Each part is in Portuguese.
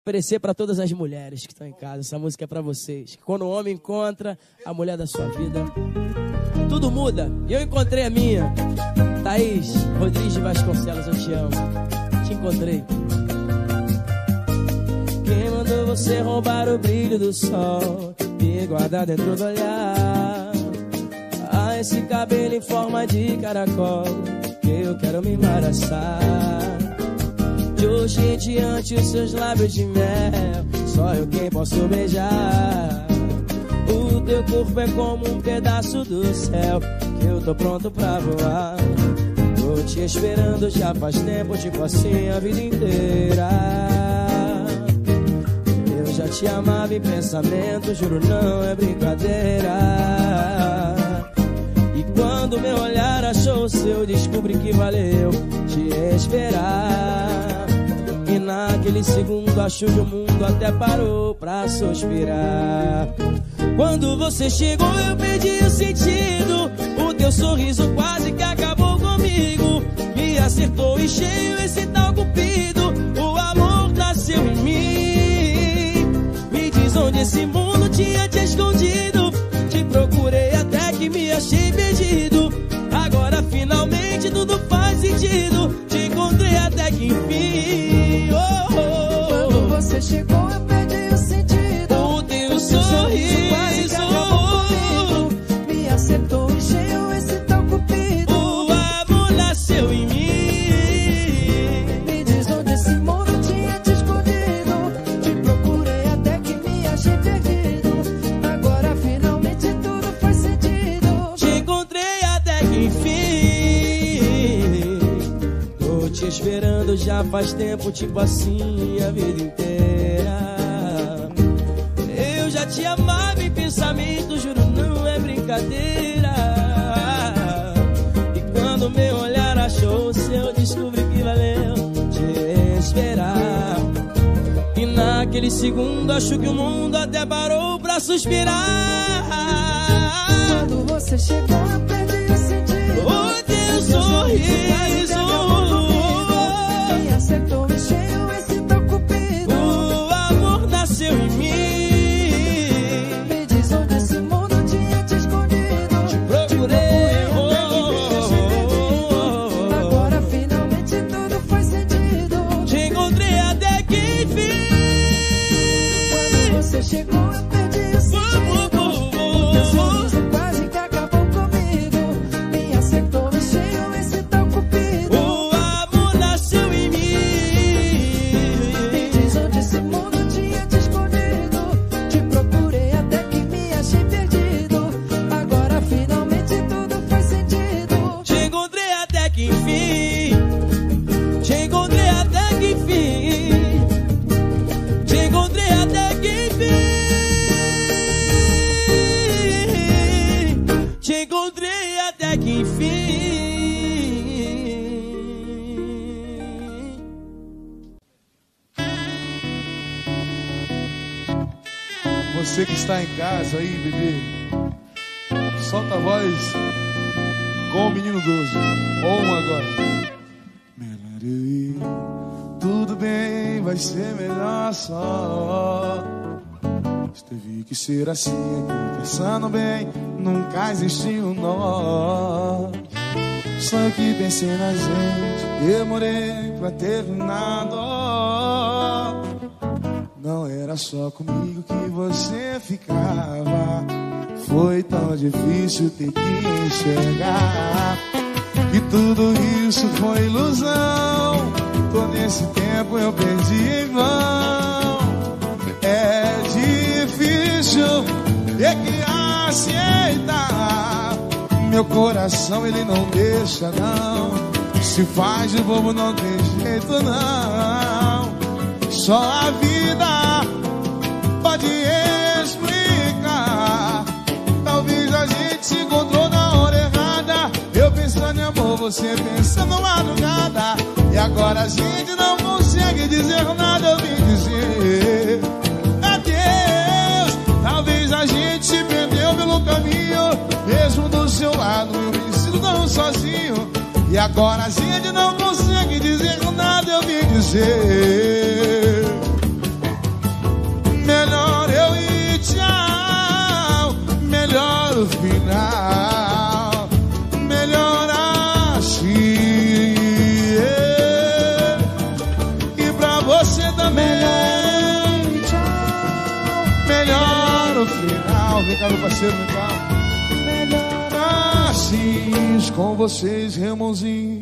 oferecer para todas as mulheres que estão em casa. Essa música é para vocês. Quando o homem encontra a mulher da sua vida, tudo muda. E eu encontrei a minha. Thaís Rodrigues de Vasconcelos, eu te amo. Te encontrei. Quem mandou você roubar o brilho do sol e guardar dentro do olhar? Ah, esse cabelo em forma de caracol que eu quero me embaraçar. De hoje em diante os seus lábios de mel, só eu quem posso beijar. O teu corpo é como um pedaço do céu que eu tô pronto pra voar. Tô te esperando já faz tempo, tipo assim a vida inteira. Eu já te amava em pensamento, juro não é brincadeira. E quando meu olhar achou o seu, descobri que valeu te esperar. E naquele segundo acho que o mundo até parou pra suspirar. Quando você chegou eu perdi o sentido. O teu sorriso quase que acabou comigo. Me acertou em cheio esse tal cupido. O amor nasceu em mim. Me diz onde esse mundo tinha te escondido. Te procurei até que me achei perdido. Agora finalmente tudo faz sentido. Te encontrei até que enfim. Oh, oh, oh. Quando você chegou eu perdi o sentido. O teu sorriso me acertou em cheio esse tal cupido. O amor nasceu em mim. Me diz onde esse mundo tinha te escondido. Te procurei até que me achei perdido. Agora finalmente tudo faz sentido. Te encontrei até que enfim. Tô te esperando já faz tempo, tipo assim a vida inteira. Eu já te amava em pensamento, juro não é brincadeira. E quando meu olhar achou o seu, descobri que valeu te esperar. E naquele segundo acho que o mundo até parou pra suspirar. Quando você chegou eu perdi o sentido. O teu sorriso me acertou em cheio esse tal cupido. o amor nasceu em mim. Me diz onde esse mundo tinha te escondido. Te procurei, agora finalmente tudo faz sentido. te encontrei até que enfim. Quando você chegou eu perdi o sentido. O teu sorriso quase que acabou comigo. Me acertou em cheio esse tal cupido. O amor nasceu em mim. Me diz onde esse mundo tinha te escondido. Te procurei até que me achei perdido. Agora finalmente tudo faz sentido. Te encontrei até que enfim. Te encontrei até que enfim. Te encontrei até que enfim. Te encontrei até que enfim. Você que está em casa aí, bebê, solta a voz com o menino 12. Ou um agora. Melody, tudo bem, vai ser melhor só. Mas teve que ser assim aqui, pensando bem, nunca existiu nós. Só eu que pensei na gente, demorei pra terminar. Não era só comigo que você ficava. Foi tão difícil ter que enxergar que tudo isso foi ilusão. Todo esse tempo eu perdi em vão. É difícil ter que aceitar. Meu coração ele não deixa não. Se faz de bobo não tem jeito não. Só a vida pode explicar. Talvez a gente se encontrou na hora errada. Eu pensando em amor, você pensando na madrugada. E agora a gente não consegue dizer nada. Eu vim dizer adeus. Talvez a gente se perdeu pelo caminho. Mesmo do seu lado eu me sinto tão sozinho. E agora a gente não consegue dizer nada. Eu vim dizer Legal, vem cá, meu parceiro, vem cá. Assim, com vocês, Ramonzinho.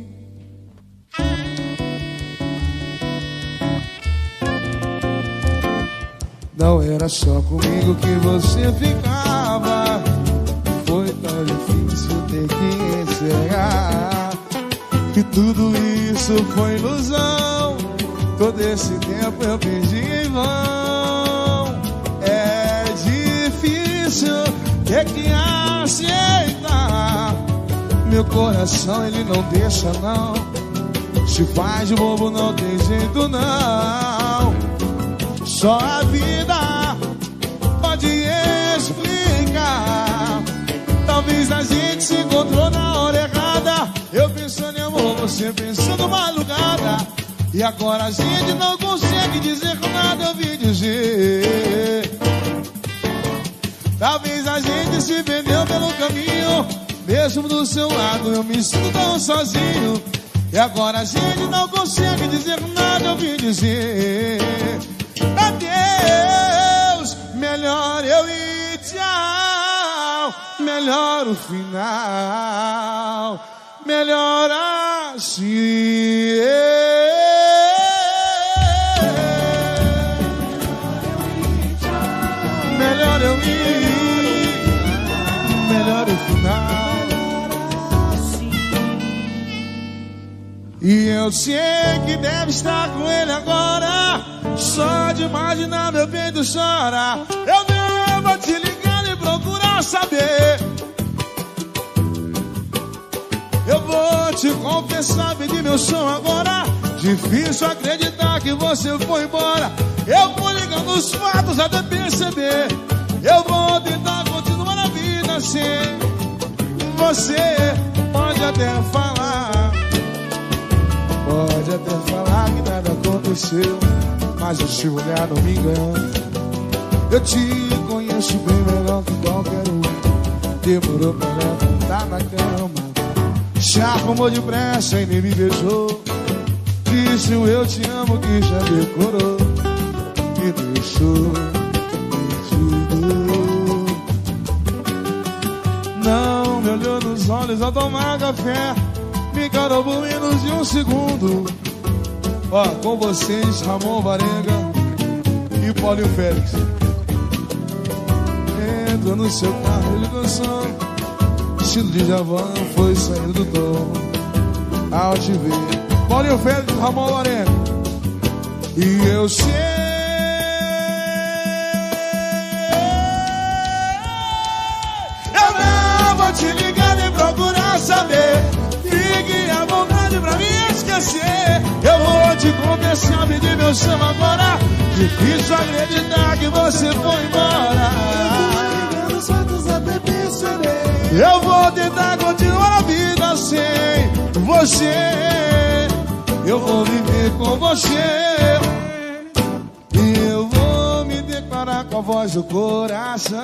Não era só comigo que você ficava. Foi tão difícil ter que enxergar que tudo isso foi ilusão. Todo esse tempo eu perdi em vão. É difícil ter que aceitar. Meu coração ele não deixa não. Se faz de bobo não tem jeito não. Só a vida pode explicar. Talvez a gente se encontrou na hora errada. Eu pensando em amor, você pensando madrugada. E agora a gente não consegue dizer nada, eu vim dizer. Talvez a gente se perdeu pelo caminho. Mesmo do seu lado eu me sinto tão sozinho. E agora a gente não consegue dizer nada, eu vim dizer. Adeus, melhor eu ir, tchau. Melhor o final, melhor assim. Melhor eu ir, melhor o final. E eu sei que deve estar com ele agora. Só de imaginar meu peito chora. Eu devo te ligar e procurar saber. Eu vou te confessar, pedir meu som agora. Difícil acreditar que você foi embora. Eu vou ligando os fatos até perceber. Eu vou tentar continuar a vida sem você. Pode até falar, pode até falar que nada aconteceu, mas o seu olhar não me engana. Eu te conheço bem melhor que qualquer um. Demorou pra levantar na cama. Se arrumou depressa e nem me beijou. Disse o eu te amo que já decorou. Me deixou perdido. Não me olhou nos olhos ao tomar café. Me encarou por menos de um segundo. Ó, com vocês, Ramon Varenga e Paulinho Félix. Entra no seu carro, ele dançou. Estilo de Javan foi saindo do tom. Ao te ver, Paulinho Félix e Ramon Varenga. E eu sei, eu não vou te ligar nem procurar saber. Fique à vontade pra me esquecer. Eu vou te confessar, pedir meu chama agora. Difícil acreditar que você foi embora. Eu vou tentar continuar a vida sem você. Eu vou viver com você. E eu vou me declarar com a voz do coração.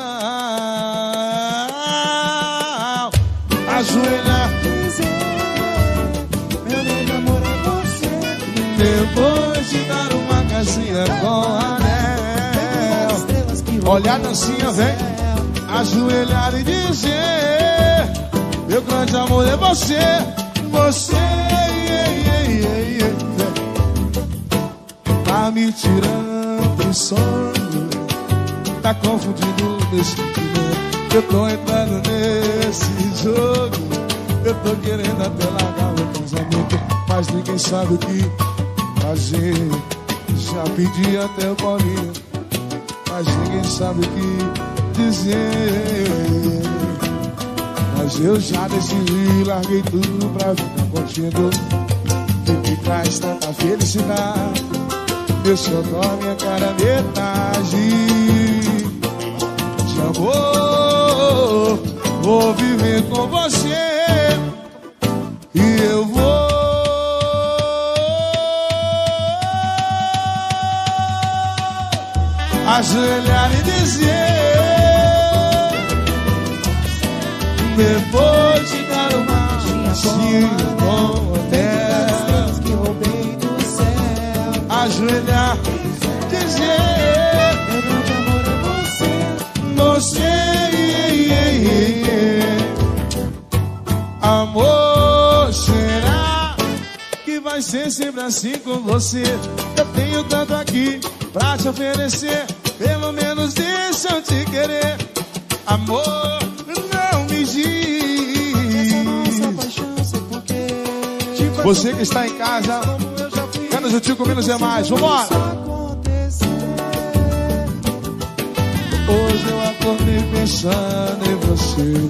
Ajoelhar, meu grande amor é você. Depois de dar uma casinha com anel, olhar a dancinha, vem. Ajoelhar e dizer: meu grande amor é você. Você, tá me tirando do sono, tá confundindo meu sentimento. Eu tô entrando nesse jogo, eu tô querendo até largar o casamento, mas ninguém sabe o que fazer. Já pedi até o Paulinho, mas ninguém sabe o que dizer. Mas eu já decidi, larguei tudo pra ficar contigo. Que me traz tanta felicidade, meu xodó, minha cara metade de amor. Vou viver com você e eu vou ajoelhar e dizer: depois de dar uma casinha com hotel, que roubei do céu, ajoelhar, dizer: meu grande amor é você. Você ser sempre assim com você. Eu tenho tanto aqui pra te oferecer, pelo menos deixa eu te querer. Amor, não me diz. Essa nossa paixão, sei por quê. Você que está em casa, menos juntinho com menos é mais. Vambora! Hoje eu acordei pensando em você.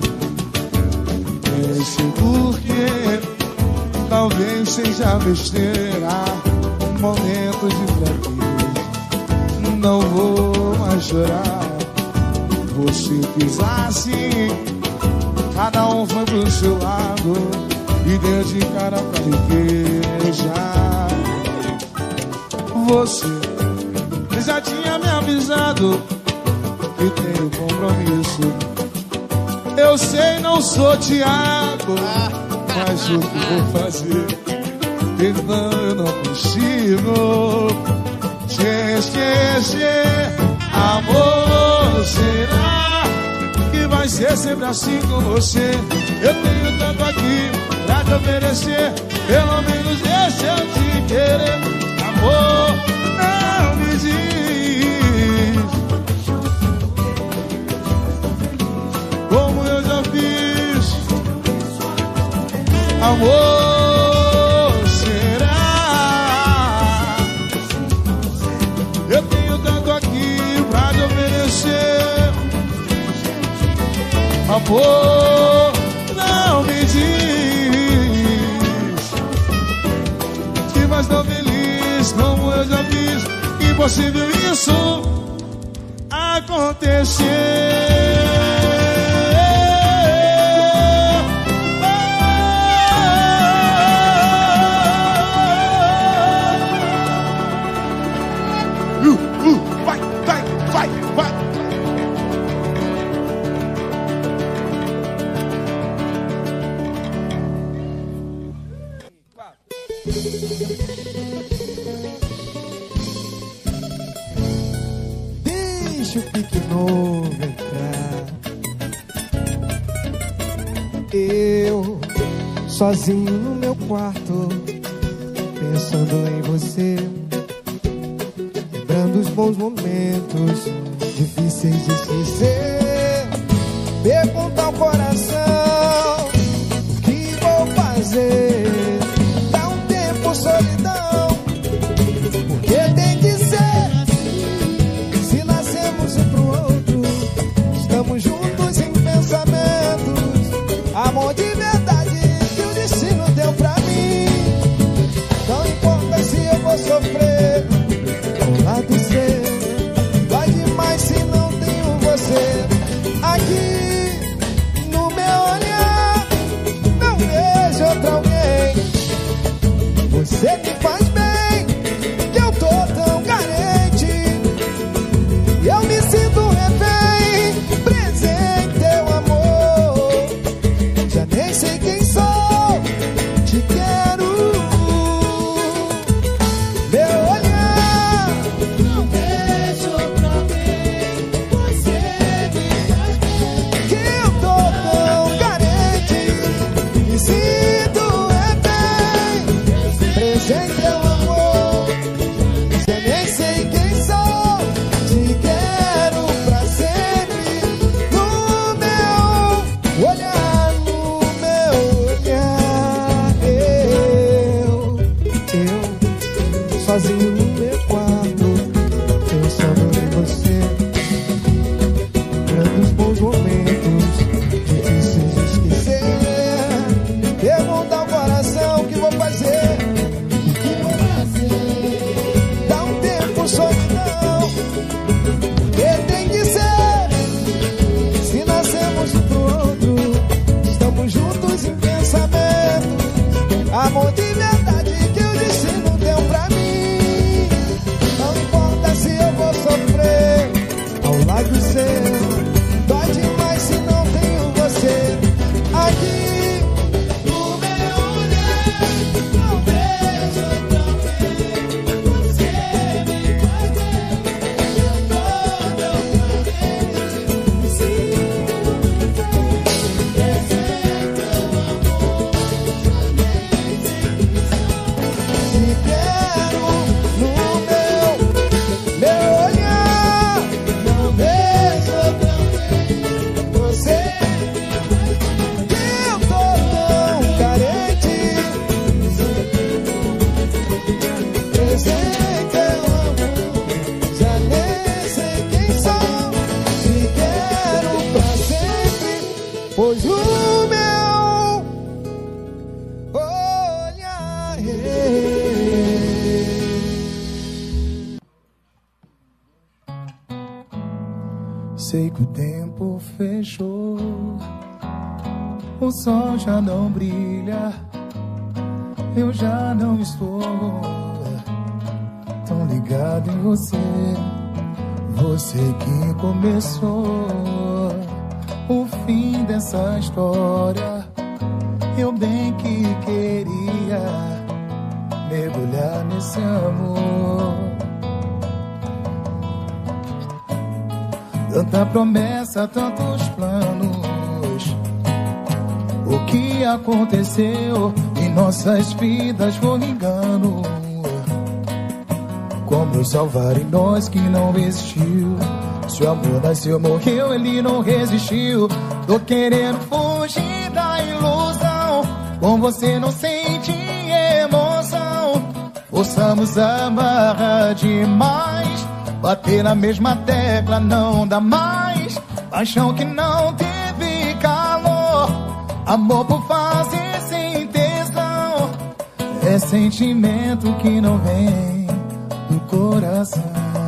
Pense por quê? Talvez seja besteira, momentos de fraqueza. Não vou mais chorar. Você quis assim, cada um foi pro seu lado e deu de cara pra me beijar. Você já tinha me avisado que tenho compromisso. Eu sei, não sou Thiago, mas o que vou fazer? Perdão, eu não consigo te esquecer. Amor, será que vai ser sempre assim com você? Eu tenho tanto aqui pra te oferecer, pelo menos deixa eu te querer. Amor, não me diz como eu já fiz. Amor, será? Eu tenho tanto aqui pra te oferecer. Amor, não me diz que vais tão feliz como eu já fiz. Impossível isso acontecer. Vai, vai, vai, vai. Deixa o pique novo entrar. Eu, sozinho no meu quarto, pensando em você, lembrando os bons momentos, difíceis de esquecer. Pergunta ao coração, o que vou fazer? Dá um tempo, solidão, porque tem que ser. Se nascemos um pro outro, estamos juntos em pensamentos. Amor de verdade que o destino deu pra mim. Não importa se eu vou sofrer ao lado seu, vai demais se não tenho você aqui no meu olhar. Não vejo outro alguém. Você me faz bem, que eu tô tão carente. Eu me sinto refém, preso em teu amor. Já nem sei quem sou, te quero. Meu olhar, não vejo outro alguém. Você me faz bem, que eu tô tão carente. Me sinto refém, preso em teu amor. Já nem sei quem sou, te quero pra sempre. No meu olhar, no meu olhar. Eu, sozinho no meu quarto, pensando em você, lembrando os bons momentos, difíceis de esquecer. Pergunta ao coração o que vou fazer. O que vou fazer? Dá um tempo, solidão, porque tem que ser. Se nascemos um pro outro, estamos juntos em pensamento. Amor de verdade que o destino deu pra mim. Não importa se eu vou sofrer ao lado seu, dói demais se não tenho você aqui no meu olhar. Não vejo outro alguém. Você me faz bem, eu tô tão carente. Me sinto refém, presente ao amor. Já nem sei quem sou, te Sei que o tempo fechou, o sol já não brilha, eu já não estou tão ligado em você. Você que começou o fim dessa história. Eu bem que queria mergulhar nesse amor. Tanta promessa, tantos planos. O que aconteceu em nossas vidas foi engano. Como nos salvar em nós que não existiu? Se o amor nasceu, morreu, ele não resistiu. Tô querendo fugir da ilusão, com você não sente emoção. Forçamos a barra demais, bater na mesma tecla não dá mais. Paixão que não teve calor, amor por fazer sem tesão. É sentimento que não vem do coração.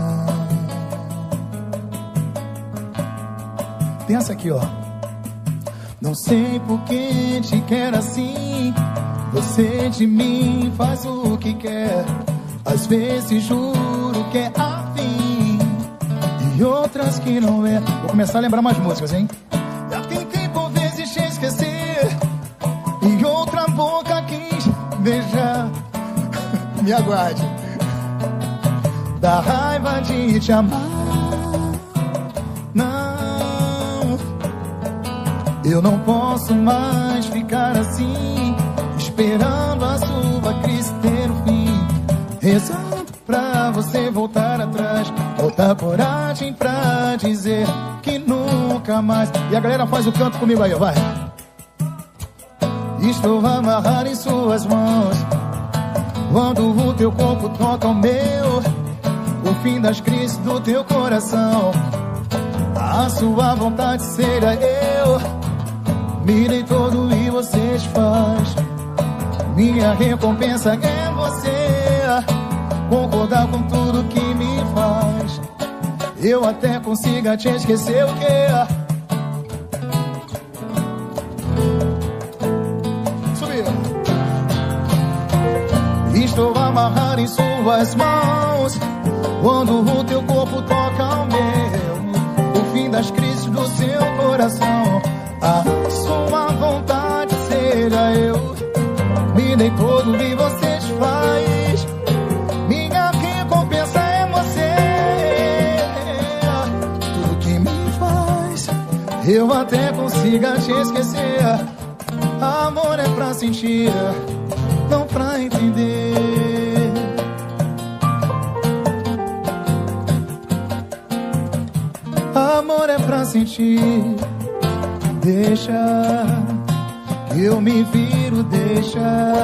Pensa aqui, ó. Não sei por que te quero assim. Você de mim faz o que quer. Às vezes juro que é afim, e outras que não é. Vou começar a lembrar mais músicas, hein? Já tentei por vezes te esquecer, e outra boca quis beijar. Me aguarde. Da raiva de te amar. Não, eu não posso mais ficar assim, esperando a sua crise ter um fim, rezando pra você voltar atrás, voltar coragem pra dizer que nunca mais. E a galera faz o canto comigo aí, ó, vai. Estou amarrado em suas mãos, quando o teu corpo toca o meu, o fim das crises do teu coração. A sua vontade será eu, me dei todo e você desfaz. Minha recompensa é você concordar com tudo que me faz. Eu até consiga te esquecer, o quê? Subiu. Estou amarrado em suas mãos, quando o teu corpo toca o meu, o fim das crises do seu coração. A sua vontade será eu, me dei todo e você desfaz. Minha recompensa é você, tudo que me faz eu até consiga te esquecer. Amor é pra sentir, não pra entender. Amor é pra sentir. Deixa que eu me viro, deixa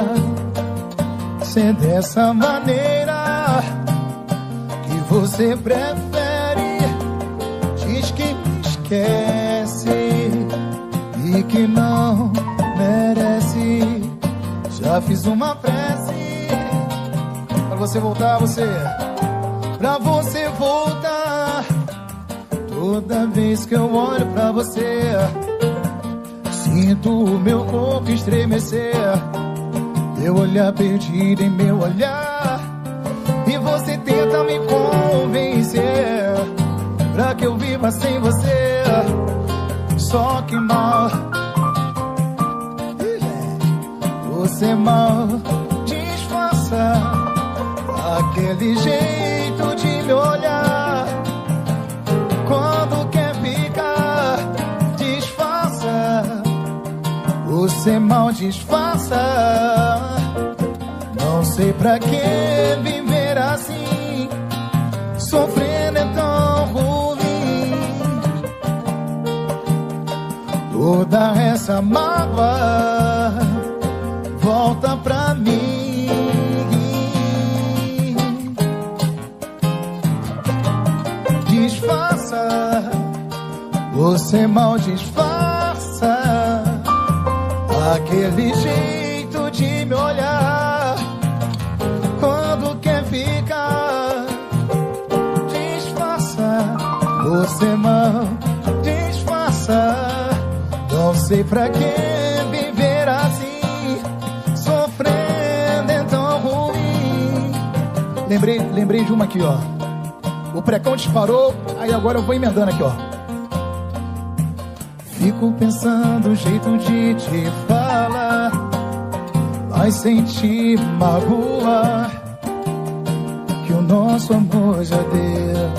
ser dessa maneira que você prefere. Diz que me esquece e que não merece. Já fiz uma prece pra você voltar, pra você voltar. Toda vez que eu olho pra você, sinto o meu corpo estremecer. Teu olhar perdido em meu olhar, e você tenta me convencer pra que eu viva sem você. Só que mal, você mal disfarça aquele jeito de me olhar. Quando quer ficar, disfarça. Você mal disfarça. Não sei pra que viver assim, sofrendo é tão ruim. Toda essa mágoa volta pra mim. Disfarça, você mal disfarça aquele jeito de me olhar. Quando quer ficar, disfarça. você mal disfarça. Não sei pra que viver assim, sofrendo é tão ruim. Lembrei de uma aqui, ó. O precão disparou, aí agora eu vou emendando aqui, ó. Fico pensando o jeito de te falar, mas sem te magoar, que o nosso amor já deu.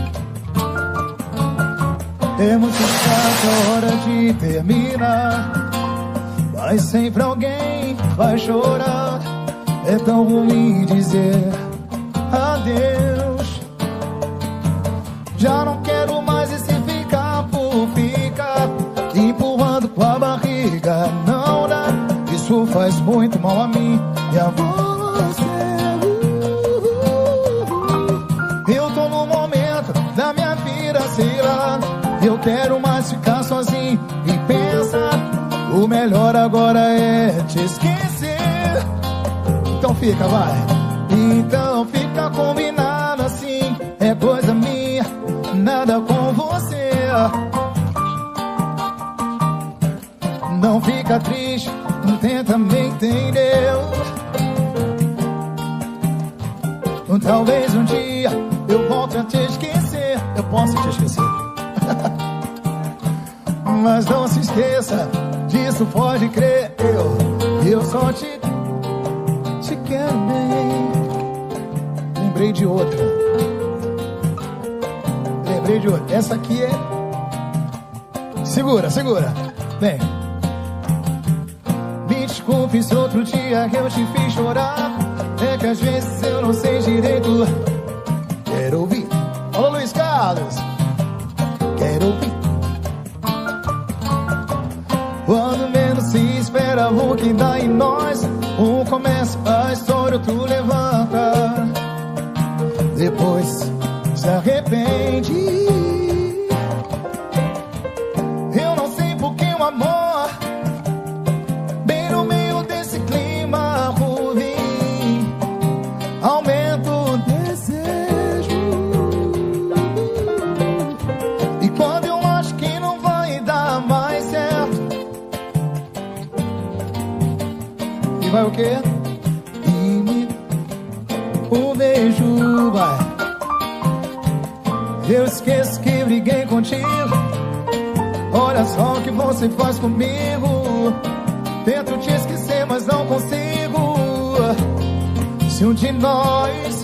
É muito chato a hora de terminar, mas sempre alguém vai chorar. É tão ruim dizer adeus. Já não quero mais esse ficar por ficar, empurrando com a barriga. Não dá, isso faz muito mal a mim e a você. Eu tô no momento da minha vida, sei lá, eu quero mais ficar sozinho e pensar. O melhor agora é te esquecer. Então fica, vai. Então fica combinado assim, é coisa minha, nada com você. Não fica triste, tenta me entender. Talvez um dia eu volte a te esquecer. Eu posso te esquecer, mas não se esqueça disso, pode crer. Eu só te quero bem. Lembrei de outra. Essa aqui é... Segura. Vem. Me desculpe se outro dia eu te fiz chorar. É que às vezes eu não sei direito. Quero ouvir. Alô, Luiz Carlos. Quero ouvir. Quando menos se espera, o que dá em nós. Um começa a história, outro levanta, depois se arrepende. Eu não sei porque o amor, bem no meio desse clima ruim, aumenta o desejo. E quando eu acho que não vai dar mais certo, e vai o quê? O beijo vai. Eu esqueço que briguei contigo. Olha só o que você faz comigo. Tento te esquecer, mas não consigo. Se um de nós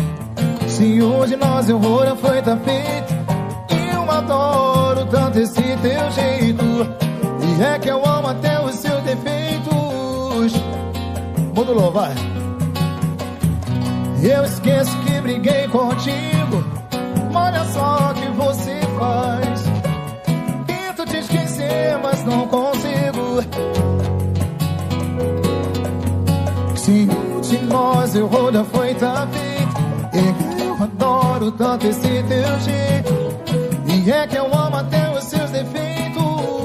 errou, foi tá feito. E eu adoro tanto esse teu jeito. E é que eu amo até os seus defeitos. Modulou, vai. Eu esqueço que briguei contigo. Olha só o que você faz. Tento te esquecer, mas não consigo. Se um de nós errou, já foi tá feito. E eu adoro tanto esse teu jeito. E é que eu amo até os seus defeitos.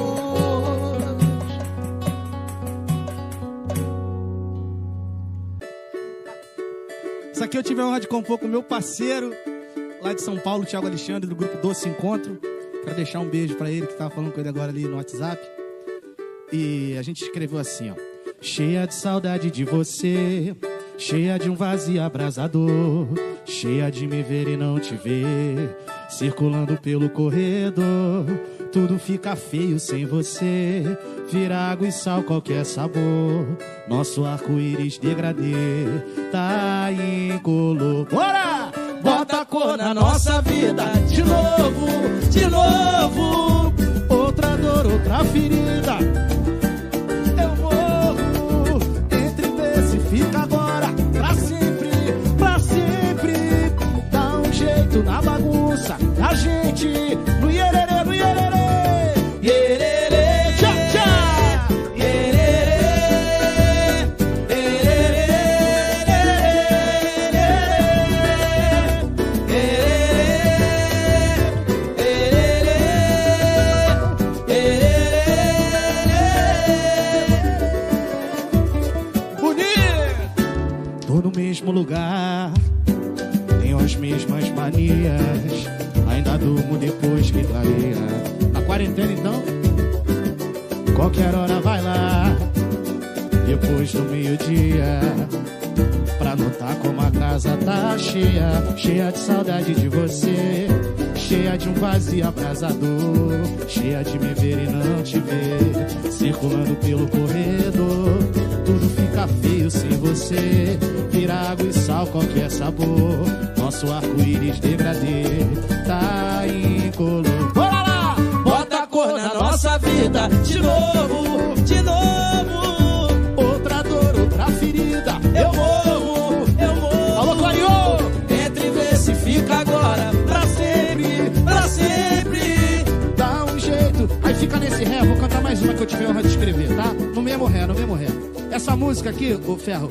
Isso aqui eu tive a honra de compor com o meu parceiro lá de São Paulo, Thiago Alexandre, do grupo Doce Encontro. Quero deixar um beijo pra ele, que tava falando com ele agora ali no WhatsApp. E a gente escreveu assim, ó: cheia de saudade de você, cheia de um vazio abrasador, cheia de me ver e não te ver, circulando pelo corredor. Tudo fica feio sem você, vira água e sal qualquer sabor. Nosso arco-íris degradê tá incolor. Bora! Bota a cor na nossa vida de novo, de novo. Outra dor, outra ferida. Eu morro entre ver se fica agora pra sempre, pra sempre. Dá um jeito na bagunça da gente, no iererê, no iererê. Iererê, tchá, tchá. Iererê, durmo depois que clareia. Na quarentena então, qualquer hora vai lá, depois do meio-dia, pra notar como a casa tá cheia, cheia de saudade de você, cheia de um vazio abrasador, cheia de me ver e não te ver, circulando pelo corredor. Tudo fica feio sem você, vira água e sal, qualquer sabor. Nosso arco-íris degradê tá incolor. Bora lá! Bota a cor na nossa vida de novo, de novo. Outra dor, outra ferida. Eu morro, eu morro. Alô, Clariô! Entre ver se fica agora, pra sempre, pra sempre. Dá um jeito. Aí fica nesse ré, vou cantar mais uma que eu tive a honra de escrever, tá? No mesmo ré, no mesmo ré. Essa música aqui, ô Ferro,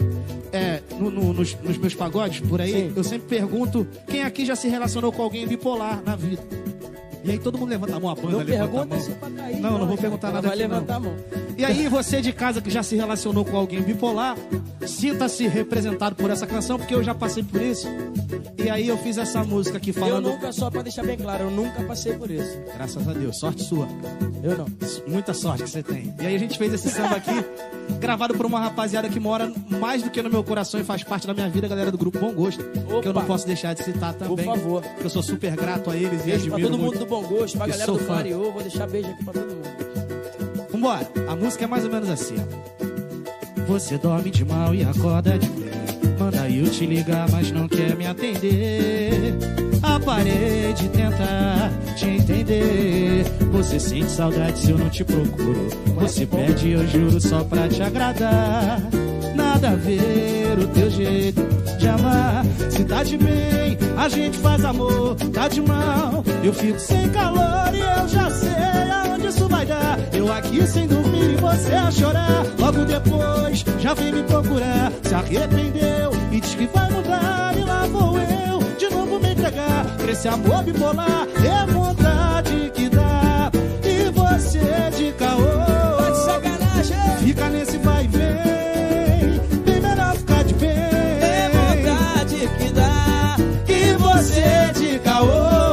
nos meus pagodes por aí, sim, eu sempre pergunto quem aqui já se relacionou com alguém bipolar na vida. E aí todo mundo levanta a mão, a banda levanta a mão. Cair, não vou perguntar nada aqui, vai levantar não. A mão. E aí você de casa que já se relacionou com alguém bipolar, sinta-se representado por essa canção, porque eu já passei por isso. E aí eu fiz essa música aqui falando... Eu nunca, só pra deixar bem claro, eu nunca passei por isso. Graças a Deus, sorte sua. Eu não. Muita sorte que você tem. E aí a gente fez esse samba aqui, gravado por uma rapaziada que mora mais do que no meu coração e faz parte da minha vida, a galera do grupo Bom Gosto. Opa. Que eu não posso deixar de citar também. Por favor. Eu sou super grato a eles. Beijo e pra admiro todo mundo muito. do Bom Gosto, pra galera do fã. Clariô. Vou deixar beijo aqui pra todo mundo. Vambora. A música é mais ou menos assim, ó. Você dorme de mal e acorda de bem. Manda eu te ligar, mas não quer me atender. A parede tenta te entender. Você sente saudade se eu não te procuro. Você pede, eu juro, só pra te agradar. Nada a ver o teu jeito de amar. Se tá de bem, a gente faz amor. Tá de mal, eu fico sem calor e eu já sei aonde isso vai dar. Eu aqui sem dormir e você a chorar. Logo depois, já vem me procurar. Se arrependeu e diz que vai mudar. E lá vou eu, de novo me entregar pra esse amor bipolar. É vontade que dá. E você de caô, Tá de sacanagem. fica nesse vai e vem. Bem melhor ficar de bem. É vontade que dá. E você de caô,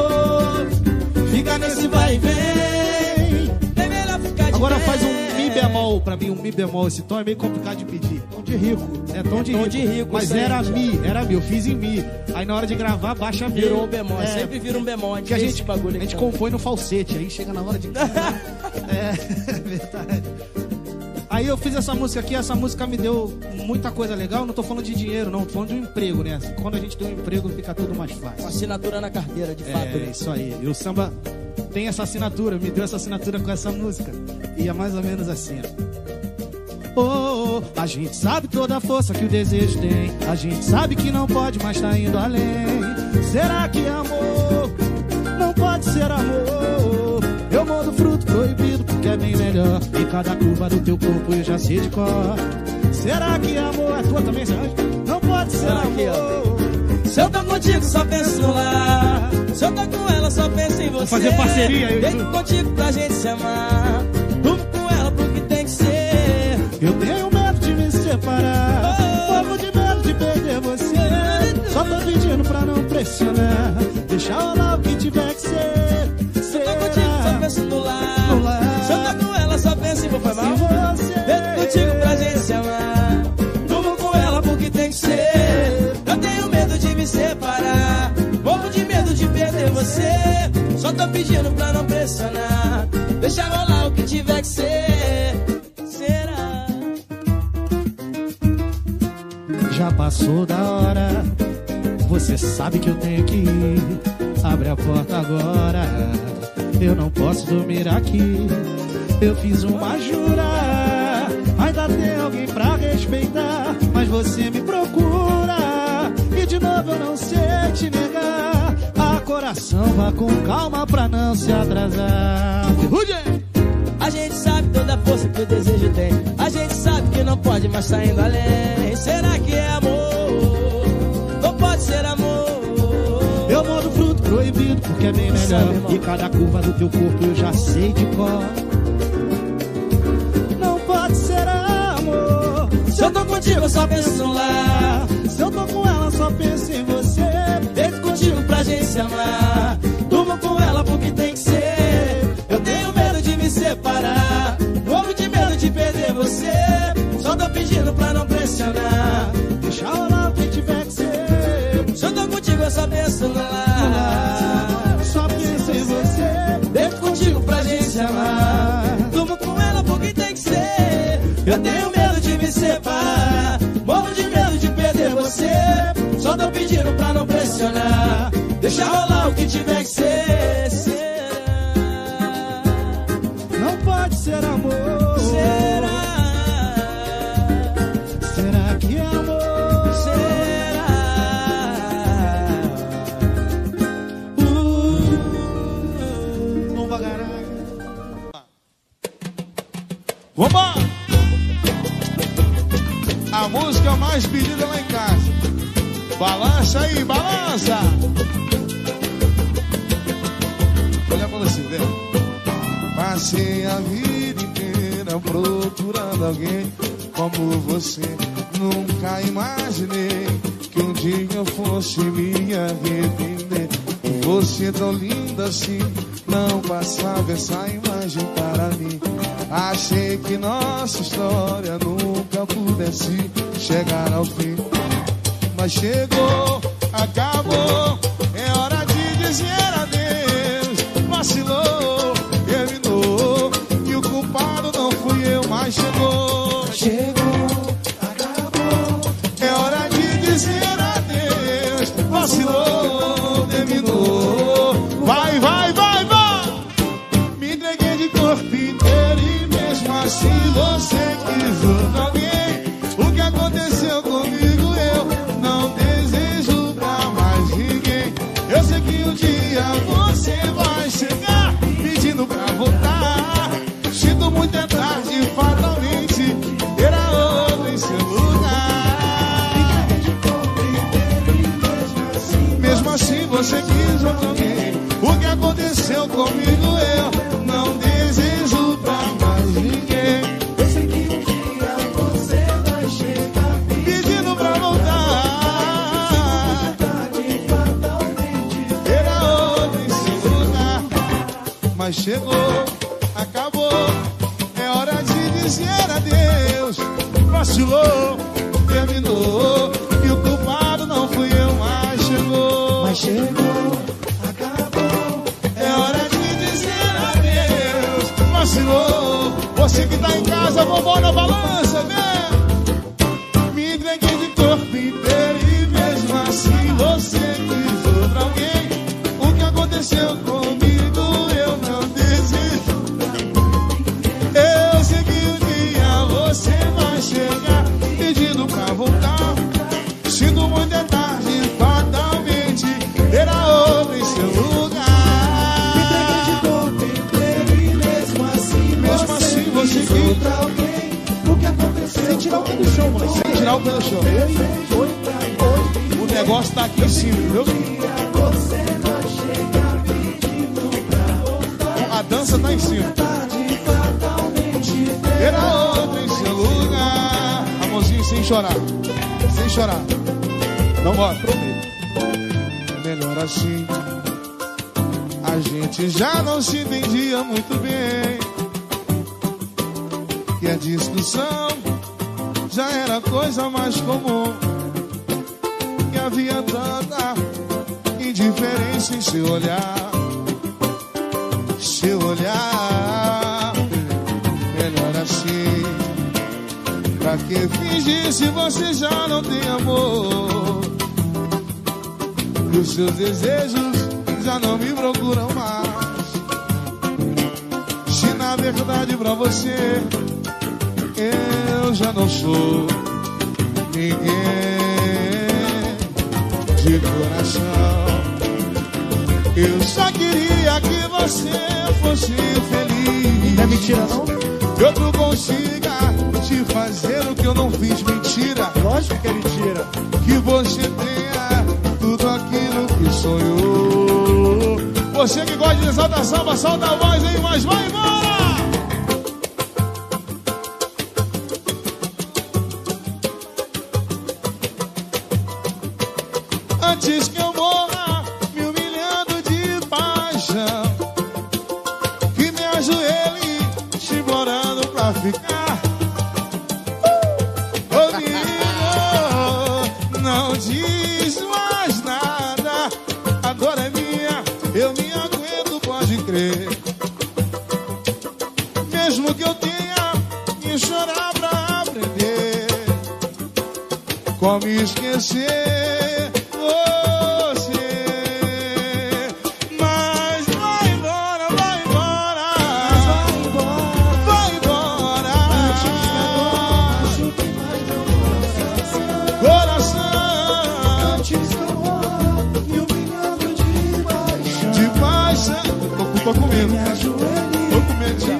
fica nesse vai e vem. É melhor ficar de Agora bem. faz um mi bemol pra mim, um mi bemol. Esse tom é meio complicado de pedir. Tom de rico. É tom de tom rico. de rico, Mas sempre. era mi, eu fiz em mi. Aí na hora de gravar, baixa mi. Virou um bemol, É, sempre vira um bemol. que a tem gente, esse bagulho a gente aqui, compõe no falsete. Aí chega na hora de gravar. É verdade. Aí eu fiz essa música aqui, essa música me deu muita coisa legal. Não tô falando de dinheiro, não, tô falando de um emprego, né? Quando a gente tem um emprego, fica tudo mais fácil. Uma assinatura na carteira, de fato. É, né? isso aí. E o samba tem essa assinatura, me deu essa assinatura com essa música. E é mais ou menos assim, ó. Oh, a gente sabe toda a força que o desejo tem. A gente sabe que não pode, mas tá indo além. Será que amor não pode ser amor? Eu mordo fruto proibido porque é bem melhor. Em cada curva do teu corpo eu já sei de cor. Será que amor é tua também, sabe? Não pode ser Aqui, amor. Se eu tô contigo, só penso no lar. Se eu tô com ela, só penso em você. Vamos fazer parceria, eu e Vem tu. contigo pra gente se amar. Durmo com ela porque tem que ser. Eu tenho medo de me separar. Morro de medo de perder você. Só tô pedindo pra não pressionar. Deixa rolar o que tiver que ser. Se eu tô contigo, só penso no lar. No lar. Se eu tô com ela, só penso em você. Foi mal? você. Vem contigo pra gente se amar. Durmo com ela porque tem que ser. Eu tenho medo de me separar. Morro de medo de perder você. Só tô pedindo pra não pressionar. Deixa rolar o que tiver que ser. Será? Já passou da hora. Você sabe que eu tenho que ir. Abre a porta agora. Eu não posso dormir aqui. Eu fiz uma jura. Ainda tem alguém pra respeitar. Mas você me procura. E de novo eu não sei te negar. Coração, vá com calma pra não se atrasar. A gente sabe toda a força que o desejo tem. A gente sabe que não pode, mas tá indo além. Será que é amor? Ou pode ser amor? Eu mordo fruto proibido porque é bem melhor. E cada curva do teu corpo eu já sei de cor. Não pode ser amor. Se eu tô contigo, eu só penso no lar. Se eu tô com ela, só penso em você. Deito contigo pra gente se amar. Durmo com ela Eu tenho medo de me separar, morro de medo de perder você. Só tô pedindo pra não pressionar, deixa rolar o que tiver que ser. Será? Não pode ser amor. Será? Será que é amor? Será? Não vai ganhar. Vambora! A música mais pedida lá em casa. Balança aí, balança! Olha pra você, vê. Passei a vida inteira procurando alguém como você. Nunca imaginei que um dia eu fosse me arrepender. Você tão linda assim, não passava essa imagem para mim. Achei que nossa história nunca pudesse chegar ao fim. Mas chegou, acabou, é hora de dizer adeus. Vacilou, terminou, e o culpado não fui eu, mas chegou. Chegou, acabou. É hora de dizer adeus. Vacilou, terminou. Vai, vai, vai, vai. Me entreguei de corpo inteiro e mesmo assim você quis outro alguém. O que aconteceu comigo eu não desejo pra mais ninguém. Eu sei que um dia você vai chegar pedindo pra voltar. Sinto muito é tarde, fatalmente terá outro em seu lugar. Mesmo assim você quis outro alguém. O que aconteceu comigo eu não desejo pra mais ninguém. Eu sei que um dia você vai chegar Pedindo pra voltar. tarde, fatalmente. Terá outro em seu lugar. Mas chegou, acabou, é hora de dizer adeus. Vacilou, terminou, e o culpado não fui eu, mas chegou. Mas chegou, acabou. É hora de dizer adeus. Vacilou, você que tá em casa, vovó na balança, né? Me entreguei de corpo inteiro e mesmo assim você quis outro alguém. O que aconteceu comigo eu não desejo. Eu sei que um dia você vai chegar pedindo pra voltar. Sinto muito é tarde, fatalmente terá outro em seu lugar. Me entreguei de corpo inteiro e mesmo assim você quis quis. outro alguém. O que aconteceu? Sem tirar o pé do chão, mano. Sem tirar o pé do chão. Foi pra hoje. O negócio tá aqui em cima, viu? Você vai chegar pedindo pra voltar. A dança tá em cima. Tarde, fatalmente. Terá outro em seu lugar. Amorzinho, sem chorar. Sem chorar. Não bora, prometo. É melhor assim. A gente já não se entendia muito bem. E a discussão já era coisa mais comum. E havia tanta indiferença em seu olhar. Seu olhar. Melhor assim. Pra que fingir se você já não tem amor? E os seus desejos já não me procuram mais. Se na verdade pra você eu já não sou ninguém de coração. Eu só queria que você fosse feliz. Não é mentira, não? Que outro consiga te fazer o que eu não fiz. Mentira. Lógico que é mentira. Que você tenha tudo aquilo que sonhou. Você que gosta de exaltar samba, solta a voz aí, mas vai embora. Antes que eu morra me humilhando de paixão, que me ajoelhe te implorando pra ficar. Ô menino, não diz mais nada. Agora é minha, eu me aguento, pode crer. Mesmo que eu tenha que chorar pra como esquecer você. Mas vai embora, vai embora, vai embora. Coração, de paixão. Tô com medo, tô com medo já.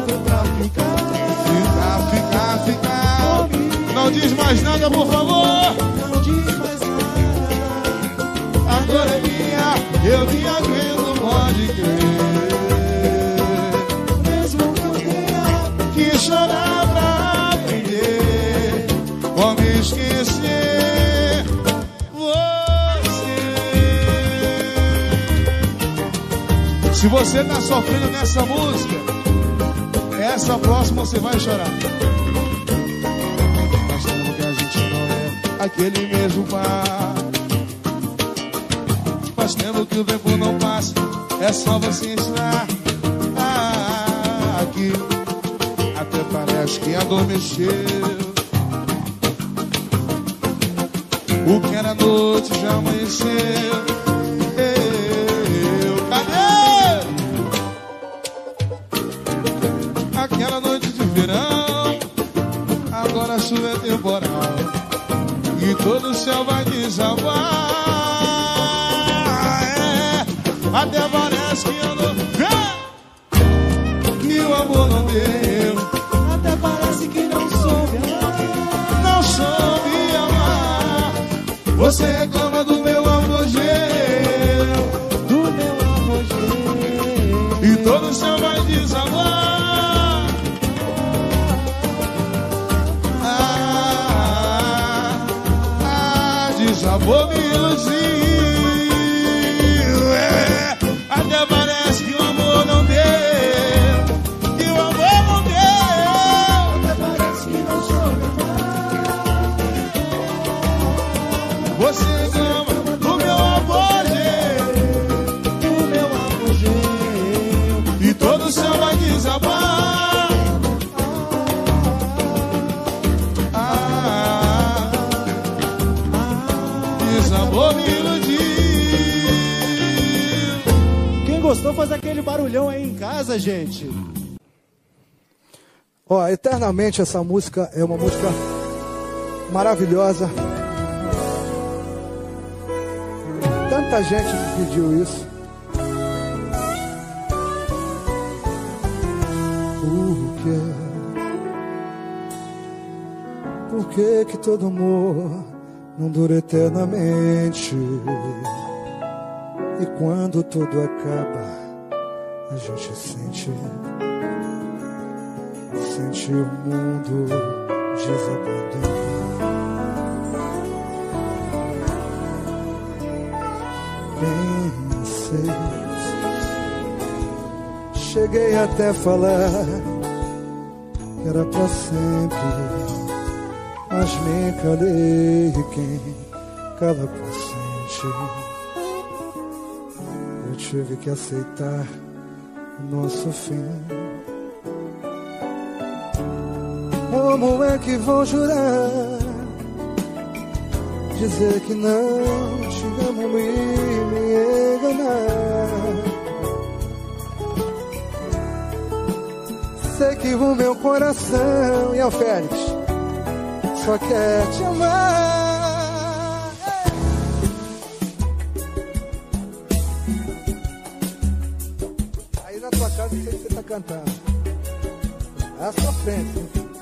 Ficar. Não diz mais nada, por favor. Não diz mais nada. Agora é minha, eu me aguento, pode crer. Mesmo que eu tenha Que chorar pra aprender como esquecer você. Se você tá sofrendo nessa música, essa próxima você vai chorar. Mas tempo que a gente não é aquele mesmo par. Faz tempo que o tempo não passa, é só você estar aqui. Até parece que adormeceu. O que era noite já amanheceu. Cadê? Aquela noite de verão, agora a chuva é temporal e todo o céu vai desabar. Até parece que eu não... E o amor não deu. até parece que não soube amar. Não soube amar. Você reclama do meu apogeu, Do meu apogeu. e todo o céu vai desabar. Desabou, me iludiu. Até parece que o amor não deu. Que o amor não deu. Até parece que não soube amar. Você reclama do meu apogeu, Do meu apogeu. e todo o céu vai desabar. Desabou, me iludiu. Quem gostou faz aquele barulhão aí em casa, gente. Ó, Eternamente, essa música é uma música maravilhosa. Tanta gente me pediu isso. Por que todo amor não dura eternamente? E quando tudo acaba, a gente sente o mundo desabando. Pensei, cheguei até falar que era pra sempre, mas me calei. Quem cala consente. Eu tive que aceitar o nosso fim. Como é que vou jurar, dizer que não te amo e me enganar? Sei que o meu coração, e o Félix, só quer te amar. Aí na tua casa, não sei se você tá cantando. À sua frente.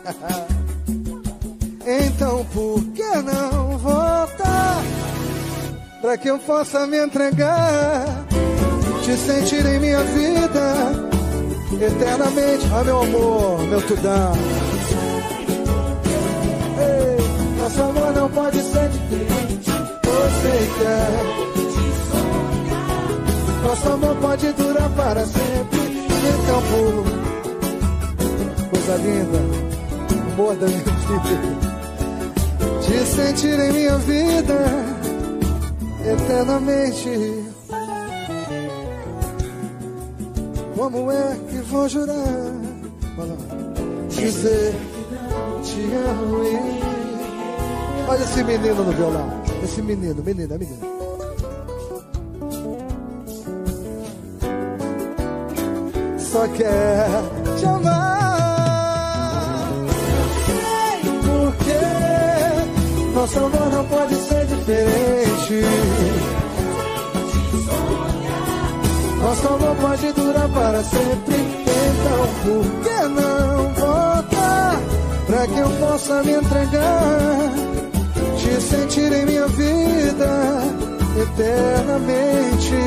Então por que não voltar, pra que eu possa me entregar, te sentir em minha vida eternamente? Ah, meu amor, meu tudão. Ei, nosso amor não pode ser diferente. Você quer, nosso amor pode durar para sempre. Então por coisa linda, amor da minha vida, te sentir em minha vida eternamente. Como é que vou jurar, dizer te amo e Olha esse menino no violão. Esse menino. Só quer te amar. Sei por quê. Nosso amor não pode ser diferente. Nosso amor pode durar para sempre. Então por que não voltar? Pra que eu possa me entregar, te sentir em minha vida eternamente.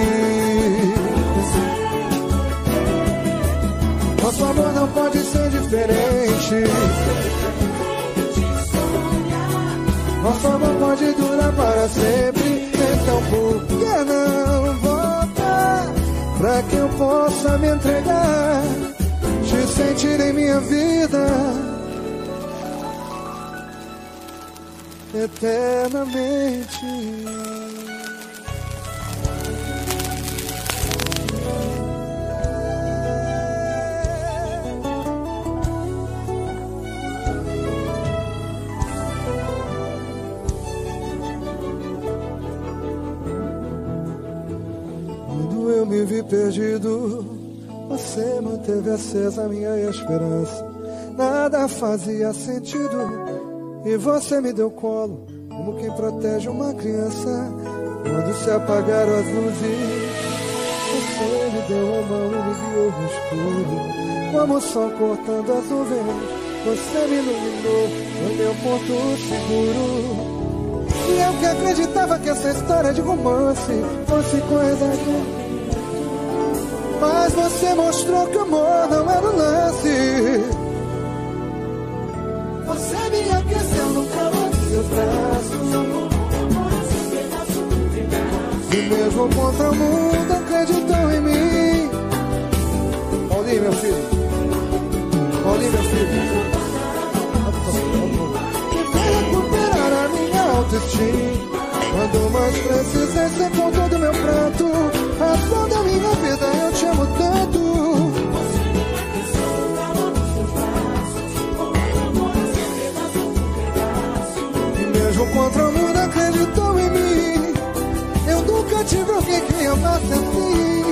Nosso amor não pode ser diferente. Nosso amor pode durar para sempre. Então por que não voltar? Pra que eu possa me entregar, te sentir em minha vida eternamente. Quando eu me vi perdido, você manteve acesa a minha esperança. Nada fazia sentido e você me deu colo, como quem protege uma criança. Quando se apagaram as luzes, você me deu a mão e me guiou no escuro. Como o sol cortando as nuvens, você me iluminou, foi meu ponto seguro. E eu que acreditava que essa história de romance fosse coisa de... Mas você mostrou que o amor não era um lance. Você me aqueceu no calor dos seus braços. E mesmo contra o mundo acreditou em mim. Paulinho, meu filho. Paulinho, meu filho. E veio recuperar a minha autoestima. Quando mais precisei, você com todo meu pranto. Razão da minha vida, eu te amo tanto. Mesmo contra o mundo acreditou em mim. Eu nunca tive alguém que me amasse assim.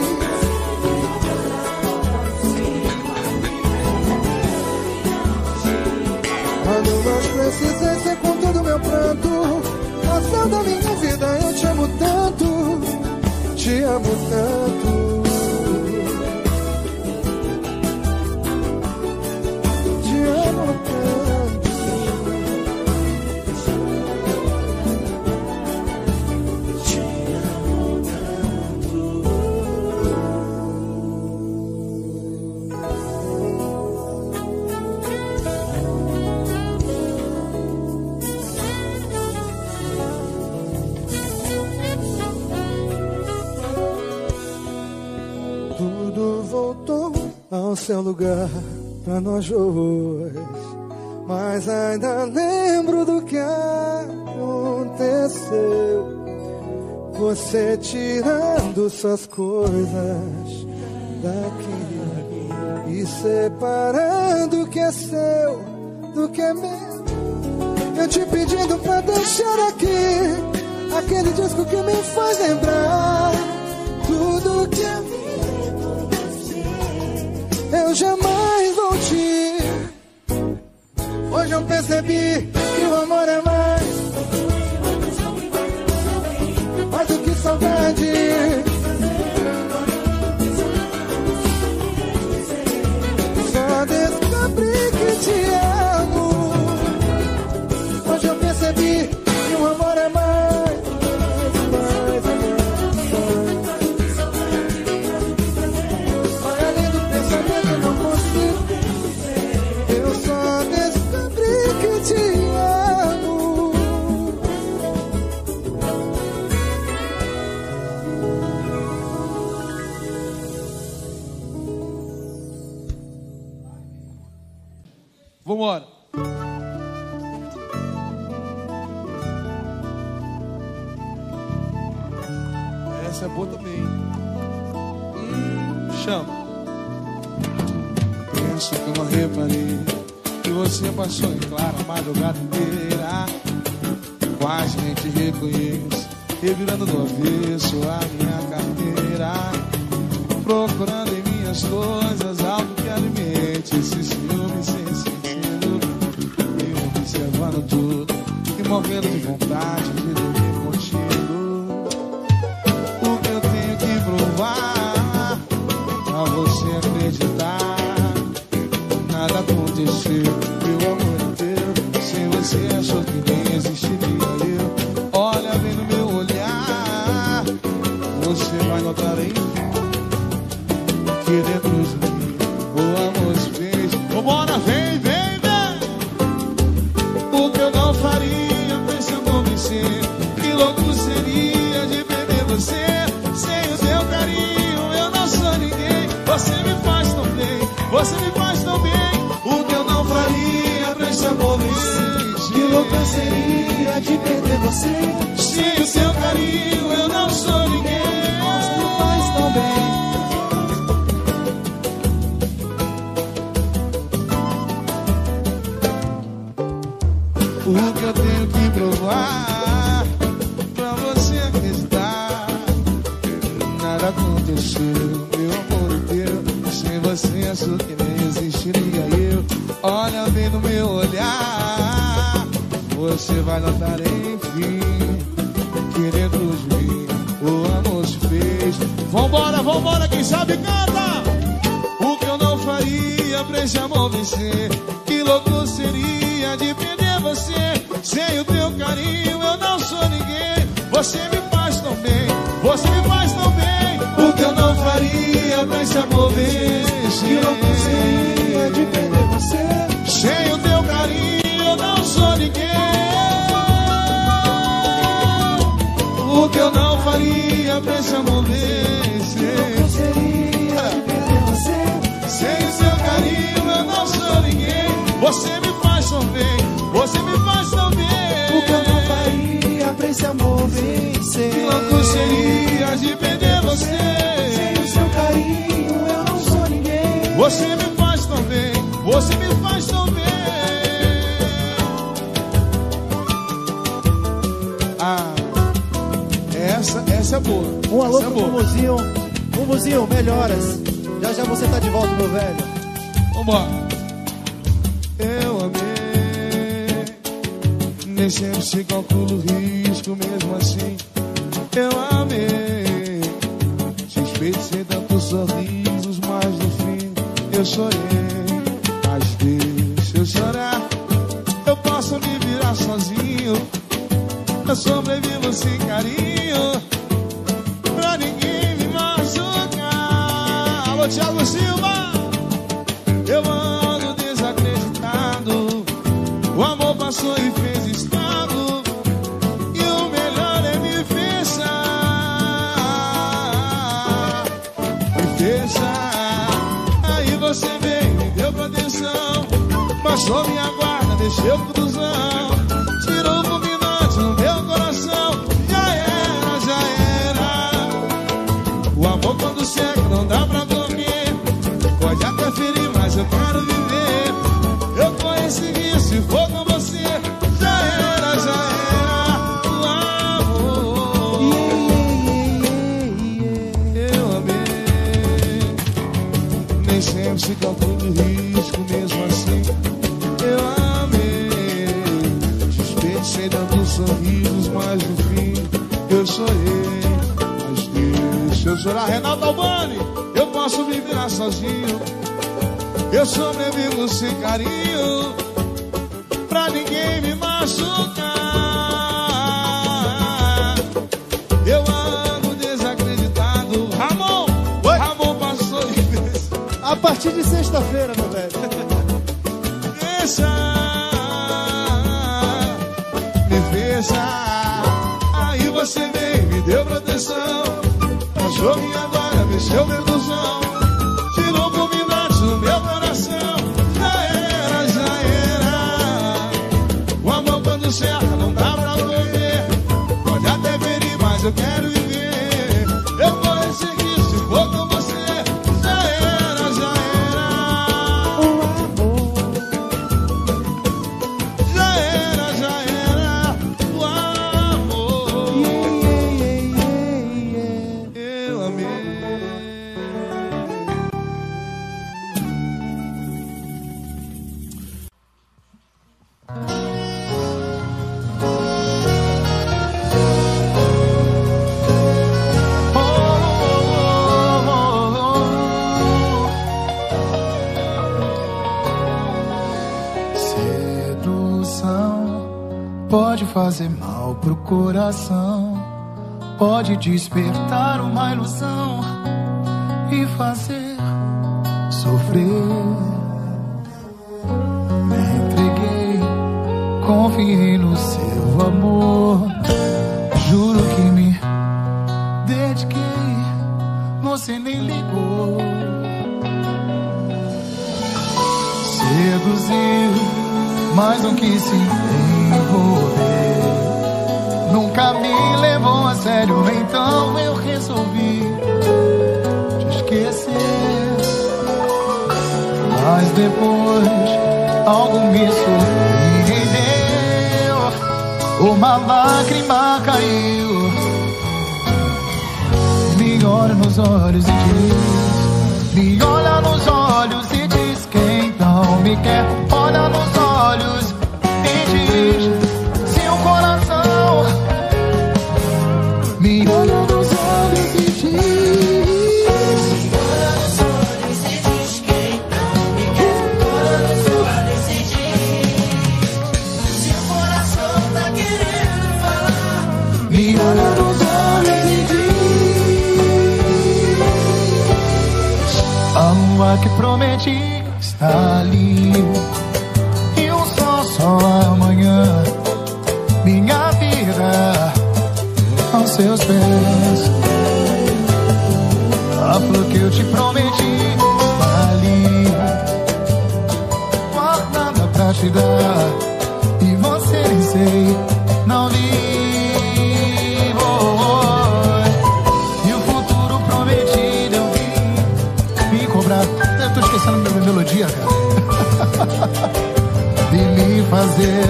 Quando mais precisei, ser com todo o meu pranto. Razão da minha vida, eu te amo tanto. Te amo tanto. Te amo tanto. Tudo voltou ao seu lugar pra nós dois, mas ainda lembro do que aconteceu. Você tirando suas coisas daqui e separando o que é seu do que é meu. Eu te pedindo pra deixar aqui aquele disco que me faz lembrar tudo que é meu. Eu jamais vou te. Hoje eu percebi que o amor é mais do que saudade. Só descobri que te amo. Hoje eu percebi que o amor é mais. Vambora. Essa é boa também. Chama. Penso que eu não reparei que você passou em clara a madrugada inteira. quase nem te reconheço, revirando do avesso a minha carteira, procurando em minhas coisas algo que alimente esse ciúme sem sentido, e observando tudo e morrendo de vontade de dormir contigo. O que eu tenho que provar pra você acreditar? Nada aconteceu, meu amor inteiro. Sem você achou que nem existiria eu. Olha bem no meu olhar, você vai notar aí que dentro de mim o amor se fez. Vambora, vem, vem, vem. O que eu não faria pra se convencer? Que louco seria de perder você. Sem o seu carinho eu não sou ninguém. Você me faz tão bem, você me faz tão bem. O que eu não faria pra se convencer? Que louco seria de perder você. Sem o seu carinho eu não sou ninguém. Mas tu faz tão bem. O que eu tenho que provar pra você acreditar? Nada aconteceu, meu amor inteiro. Sem você achou que nem existiria eu. Olha bem no meu olhar, você vai notar enfim que dentro de mim o amor se fez. Vambora, vambora, quem sabe canta. O que eu não faria pra esse amor vencer? Que louco seria de perder você. Sem o teu carinho eu não sou ninguém. Você me faz tão bem, você me faz tão bem. O que eu não faria pra esse amor vencer? Que louco seria de perder você. Sem o teu carinho eu não sou ninguém. O que eu não faria pra esse amor vencer? Que louco seria de perder você. Sem o seu carinho eu não sou ninguém. Você me faz tão bem, você me faz tão bem. O que eu não faria pra esse amor vencer? Que louco seria de perder você. Sem o seu carinho eu não sou ninguém. Você me faz tão bem, você me faz tão bem. Ah, essa é boa. Um alô essa é pro boa. Mumuzinho. Mumuzinho, melhoras. Já já você tá de volta, meu velho. Vambora. Eu amei, nem sempre se calcula o risco, mesmo assim. Eu amei, suspeito de ser tantos sorrisos, mas no fim eu chorei. Mas deixa eu chorar, eu posso me virar sozinho. Eu sobrevivo sem carinho, pra ninguém me machucar. Alô, Thiago Silva. Eu ando desacreditado, o amor passou e fez estrago, e o melhor é me fechar, me fechar. Aí você veio, me deu proteção, baixou minha guarda, mexeu com cruzão, tirou o fulminante no meu coração. Já era, já era. O amor quando seca não dá pra dormir, pode até ferir, mas eu quero viver. Eu consegui, se for com você, já era, já era. O amor, eu amei, nem sempre se calcula o risco, mesmo assim. Eu amei, desperdicei tantos sorrisos, mas no fim eu chorei. Mas deixa eu chorar. Renato Albani, eu posso me virar sozinho, eu sobrevivo sem carinho, pra ninguém me machucar. Eu ando desacreditado. Ramon, oi? Ramon passou de vez. A partir de sexta-feira, meu velho. Deixa, me fecha. Aí você veio, me deu proteção, achou minha guarda, mexeu meu ilusão, tirou fulminante no meu coração. Já era, já era. O amor quando cerca não dá pra correr, pode até ferir, mas eu quero viver. Eu vou seguir se for com você. Já era, já era. Já era, já era. O amor. pode fazer mal pro coração, pode despertar uma ilusão e fazer sofrer. Me entreguei, confiei no seu amor, juro que me dediquei, você nem ligou. Seduziu, mas não quis se envolver, nunca me levou a sério, então eu resolvi te esquecer. Mas depois algo me surpreendeu, uma lágrima caiu, me olha nos olhos e diz, me olha nos olhos e diz que então me quer. Olha nos olhos e diz, se o coração me olha nos olhos e diz, me olha nos olhos e diz que então me quer. Olha nos olhos e diz, se o coração tá querendo falar, me olha nos olhos e diz, a lua que prometi está ali, e o sol só amanhã, minha vida aos seus pés. A flor que eu te prometi está ali, guardada pra te dar, e você nem sei, não vivo. E o futuro prometido eu vi me cobrar. Eu tô esquecendo minha melodia, cara. E me fazer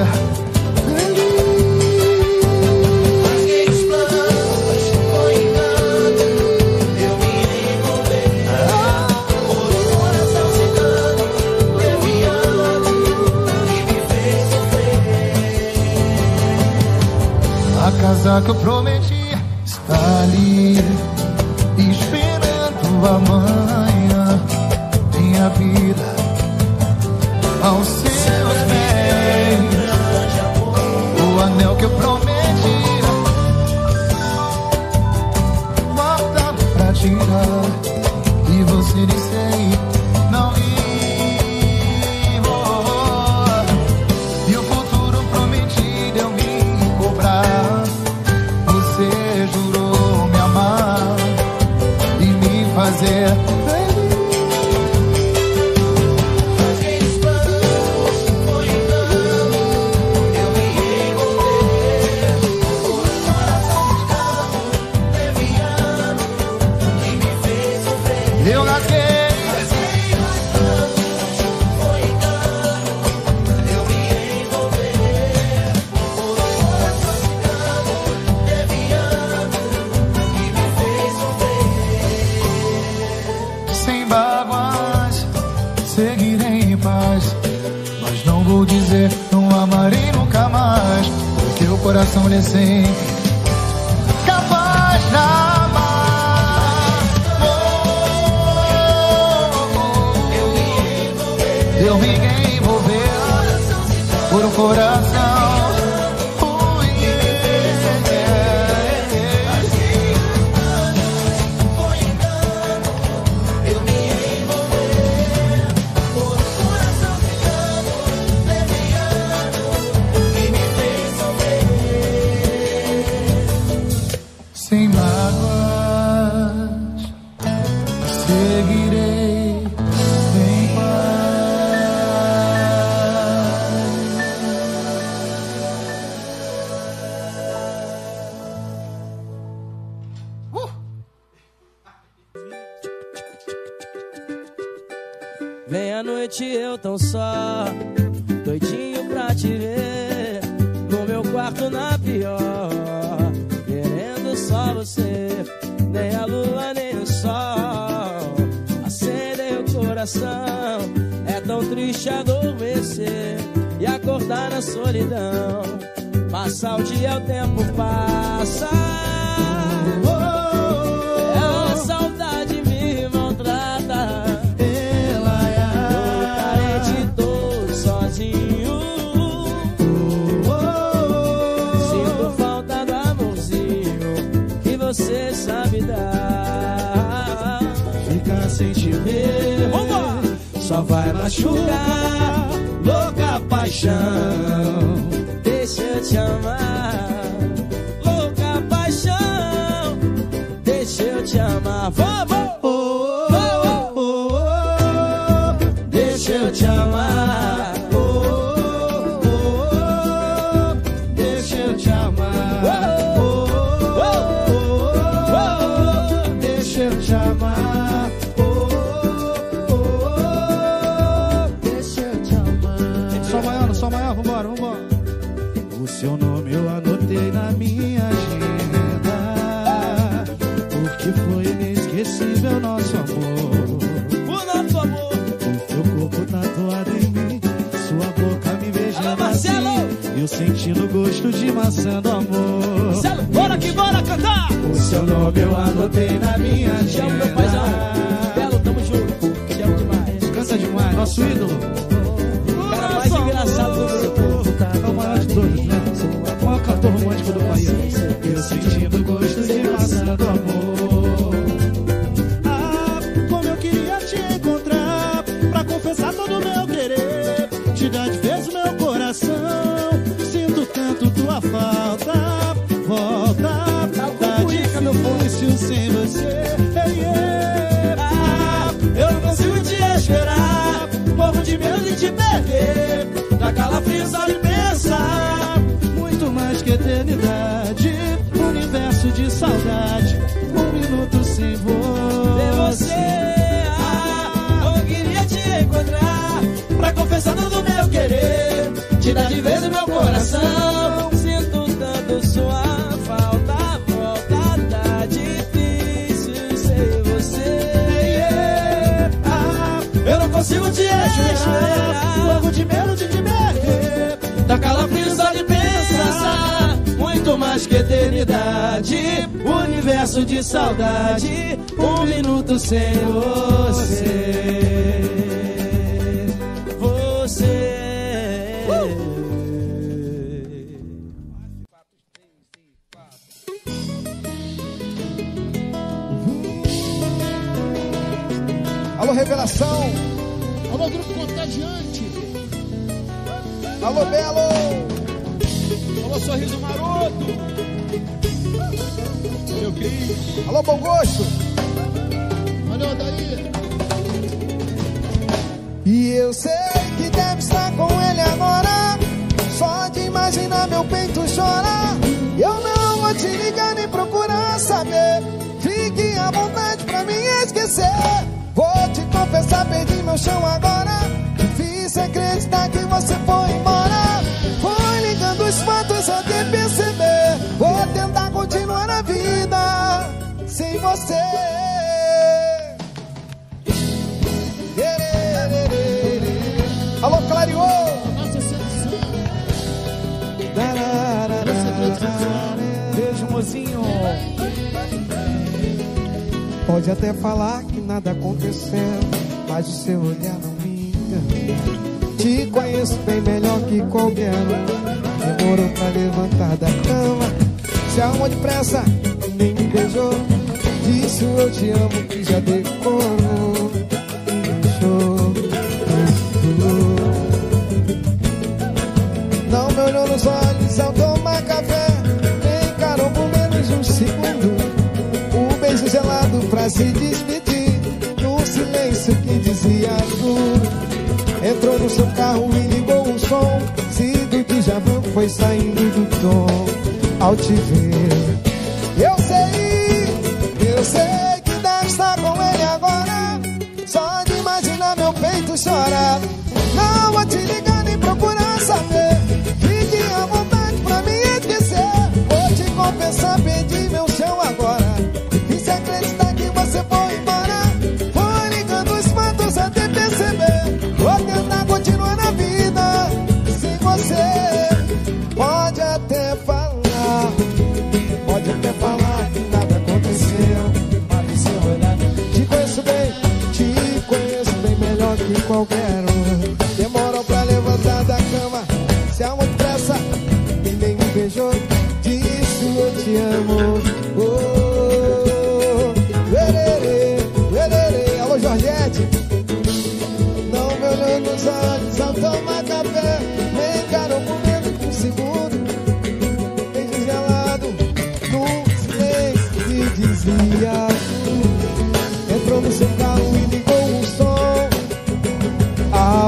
aqueles planos foi engano, eu me envolver por um coração cigano, leviano, que me fez sofrer. A casa que eu prometi está ali, esperando amanhã, minha vida aos seus pés. O anel que eu prometi, guardado pra tirar, e você disse, não vivo. E o futuro prometido eu vim cobrar, você jurou me amar e me fazer dizer, não amarei nunca mais, porque o coração é sempre capaz de amar. Eu me envolver por um coração. Vem à noite eu tão só, doidinho pra te ver, no meu quarto na pior, querendo só você. Nem a lua nem o sol acendem o coração. É tão triste adormecer e acordar na solidão. Passa o dia, o tempo passa, a saudade me maltrata. Tô carente, tô sozinho. só vai machucar. Louca paixão, deixa eu te amar. Louca paixão, deixa eu te amar. Vamos! Deixa eu te amar. Deixa eu te amar. Deixa eu te amar. Deixa eu te amar. Só maior, vambora. O seu nome eu anotei na minha agenda, porque foi inesquecível nosso amor. O nosso amor. Seu corpo tatuado em mim, sua boca me beijando assim, eu sentindo gosto de maçã do amor. Marcelo, bora que bora cantar! O seu nome eu anotei na minha agenda. Te amo, meu paizão. Belo, tamo junto. Te amo demais. Canta demais, nosso ídolo. O cara mais engraçado do grupo. É o maior de todos, né? O maior cantor romântico do país. Eu sentindo gosto de maçã do amor. Ah, como eu queria te encontrar, pra confessar todo o meu querer, te dar de vez o meu coração. Sinto tanto tua falta. Volta, tá difícil sem você. Eu não consigo te esperar, morro de medo de te perder. Dá calafrio só de pensar. Muito mais que eternidade, universo de saudade, um minuto sem você. Eu queria te encontrar, pra confessar todo o meu querer, te dar de vez o meu coração. Sinto tanto sua falta, volta, tá difícil sem você. Eu não consigo te esperar, morro de medo de te perder. dá calafrio só de pensar. Muito mais que eternidade, universo de saudade, um minuto sem você. Alô, Revelação. Alô, Grupo Contagiante. Alô, Belo. Alô, Sorriso Maroto. Meu Cris. Alô, Bom Gosto. Valeu, Daí. E eu sei que deve estar com ele agora. Só de imaginar meu peito chorar. Eu não vou te ligar nem procurar saber. Fique à vontade pra me esquecer. Vou te confessar, perdi meu chão agora. Difícil acreditar que você foi embora. Foi ligando os fatos até perceber. Vou tentar continuar a vida sem você. Alô, Clariô. Nossa sedução. Beijo, mozinho. Pode até falar que nada aconteceu, mas o seu olhar não me engana. Te conheço bem melhor que qualquer um. Demorou pra levantar da cama, se arrumou depressa, nem me beijou. Disse o eu te amo que já decorou. Não me olhou nos olhos ao tomar café, nem encarou por menos de um segundo. Beijo gelado pra se despedir, no silêncio que dizia tudo. Entrou no seu carro e ligou um som, se do déjà vu foi saindo do tom. Ao te ver, eu sei que deve estar com ele agora. Só de imaginar meu peito chorar. Não vou te ligar nem procurar saber. Fique à vontade pra me esquecer. Vou te confessar, perdi meu chão agora. Acreditar que você foi embora. Foi ligando os fatos até perceber. Vou tentar continuar na vida sem você. Pode até falar que nada aconteceu, mas seu olhar. Te conheço bem melhor que qualquer um. Demorou pra levantar da cama, se arrumou depressa e nem me beijou. Disse eu te amo. Alô, Jorgette. Não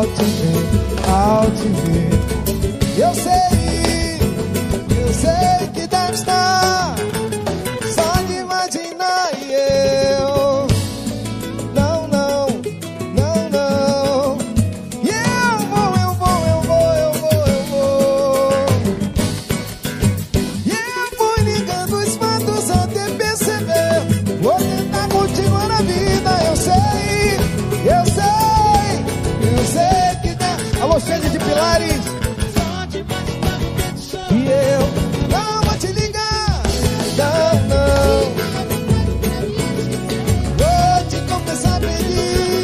ao te ver. Eu sei que deve estar só de imaginar e eu não. E eu vou. E eu fui ligando os fatos até perceber. Vou tentar continuar a vida, eu sei que deve. Alô, Xande de Pilares. E eu não vou te ligar, não. Vou te confessar, baby.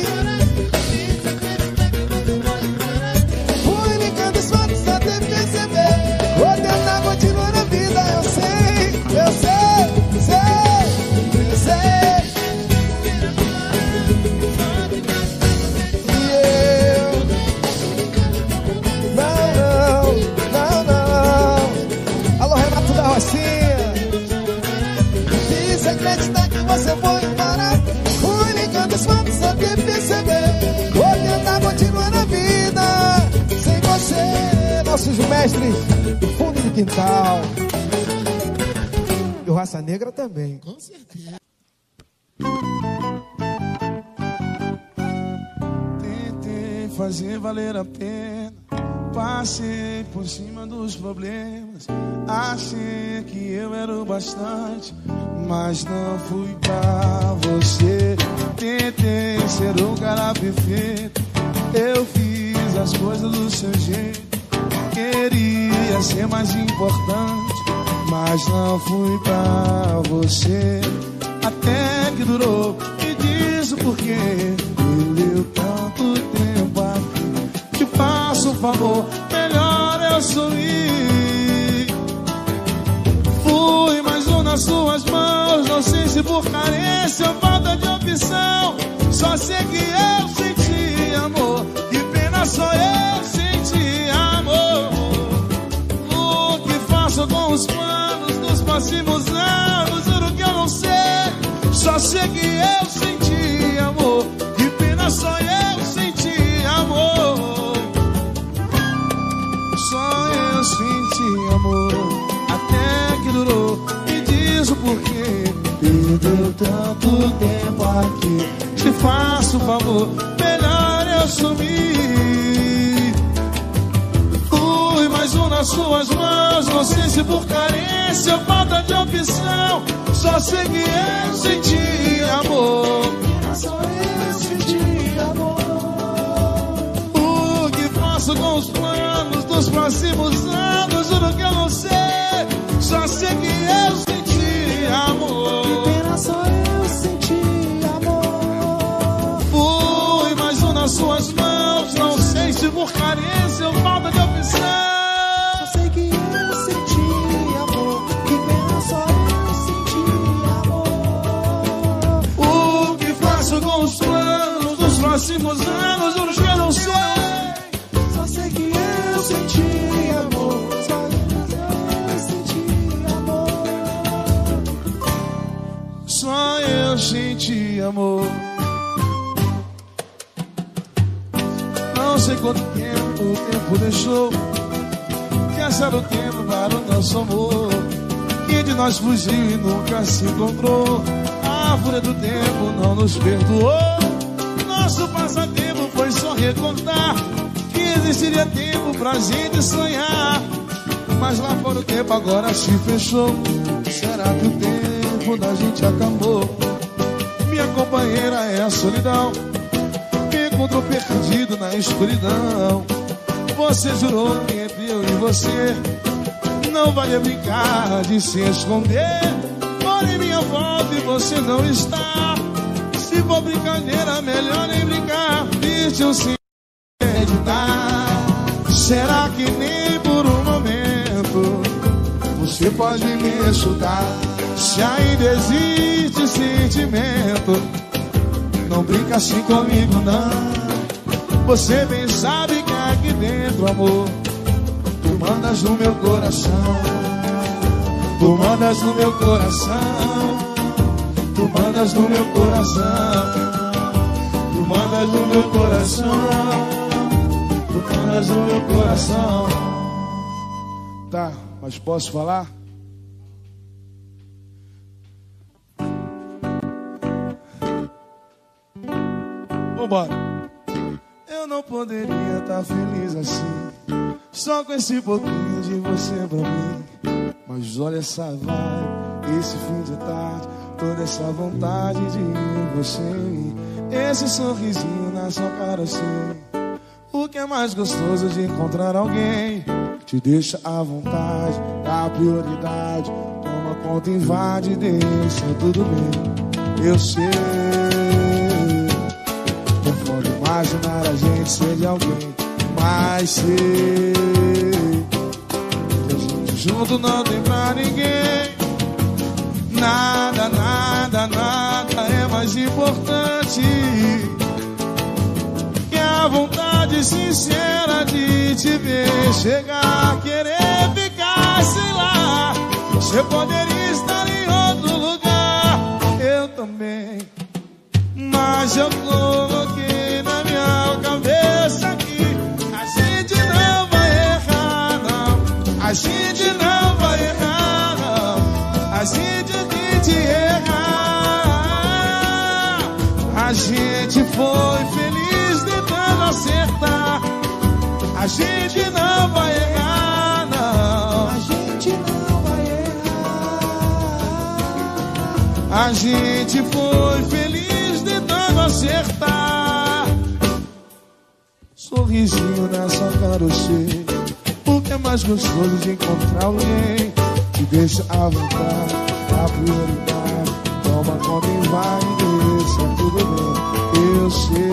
Fui ligando os fatos até perceber. Vou tentar continuar a vida, eu sei. E eu não. Alô, Renato da Rocinha. Quis acreditar que você foi embora. Fui ligando os fatos até perceber. Vou tentar continuar a vida sem você. Nossos mestres do fundo do quintal. E o Raça Negra também. Com certeza. Tentei fazer valer a pena, passei por cima dos problemas, achei que eu era o bastante, mas não fui pra você. Tentei ser o cara perfeito, eu fiz as coisas do seu jeito, queria ser mais importante, mas não fui pra você. Até que durou, me diz o porquê. Perdeu tanto tempo aqui. Te faço um favor, melhor eu sumir. Fui mais um nas suas mãos, não sei se por carência ou falta de opção. Só sei que eu senti amor, que pena só eu senti amor. O que faço com os planos dos próximos anos, juro que eu não sei. Só sei que eu senti amor, que pena só eu senti amor. Só eu senti amor, até que durou. Me diz o porquê. Perdeu tanto tempo aqui. Te faço um favor, melhor eu sumir. Fui mais um nas suas mãos, não sei se por carência ou falta de opção. Só sei que eu senti amor. Só eu senti amor. O que faço com os planos dos próximos anos, juro que eu não sei. Só sei que eu senti amor. Que pena só eu senti amor. Fui mais um nas suas mãos, não sei se por carência ou falta de opção. Só sei que eu senti amor. Que pena só eu senti amor. O que faço com os planos dos próximos anos, juro que eu não sei. Só sei que eu senti amor. Só eu senti amor. Só eu senti amor. Não sei quanto tempo o tempo deixou. Quer saber o tempo para o nosso amor, que de nós fugiu e nunca se encontrou. A fúria do tempo não nos perdoou. Nosso passatempo foi só recordar que existiria tempo pra gente sonhar. Mas lá fora o tempo agora se fechou. Será que o tempo da gente acabou? Minha companheira é a solidão, me encontrou perdido na escuridão. Você jurou que entre eu e você não valia brincar de se esconder. Porém minha volta e você não está. Se for brincadeira, melhor nem brincar. Viste um sim acreditar. Será que nem por um momento você pode me escutar? Se ainda existe sentimento, não brinca assim comigo não. Você bem sabe que aqui dentro, amor, tu mandas no meu coração. Tu mandas no meu coração. Tu mandas no meu coração. Tu mandas no meu coração. tu moras no meu coração. Tá, mas posso falar? Vambora. Eu não poderia estar feliz assim, só com esse pouquinho de você pra mim. Mas olha essa vibe, esse fim de tarde, toda essa vontade de você em mim. Esse sorrisinho na sua cara, eu sei o que é mais gostoso de encontrar alguém que te deixa à vontade, dá prioridade, toma conta, invade, deixa tudo bem. Eu sei, não pode imaginar a gente ser de alguém, mas sei que a gente junto não tem pra ninguém. Nada, nada, nada é mais importante que a vontade sincera de te ver chegar a querer ficar, sei lá. Você poderia estar em outro lugar, eu também, mas eu coloquei na minha cabeça que a gente não vai errar, não. A gente não vai errar, não. A gente tem de errar. A gente foi feliz tentando acertar. A gente não vai errar, não. A gente não vai errar. A gente foi feliz tentando acertar. Sorrisinho nessa cara, eu sei o que é mais gostoso de encontrar alguém que deixa à vontade, a prioridade, toma conta e vai e deixa tudo bem. Eu sei,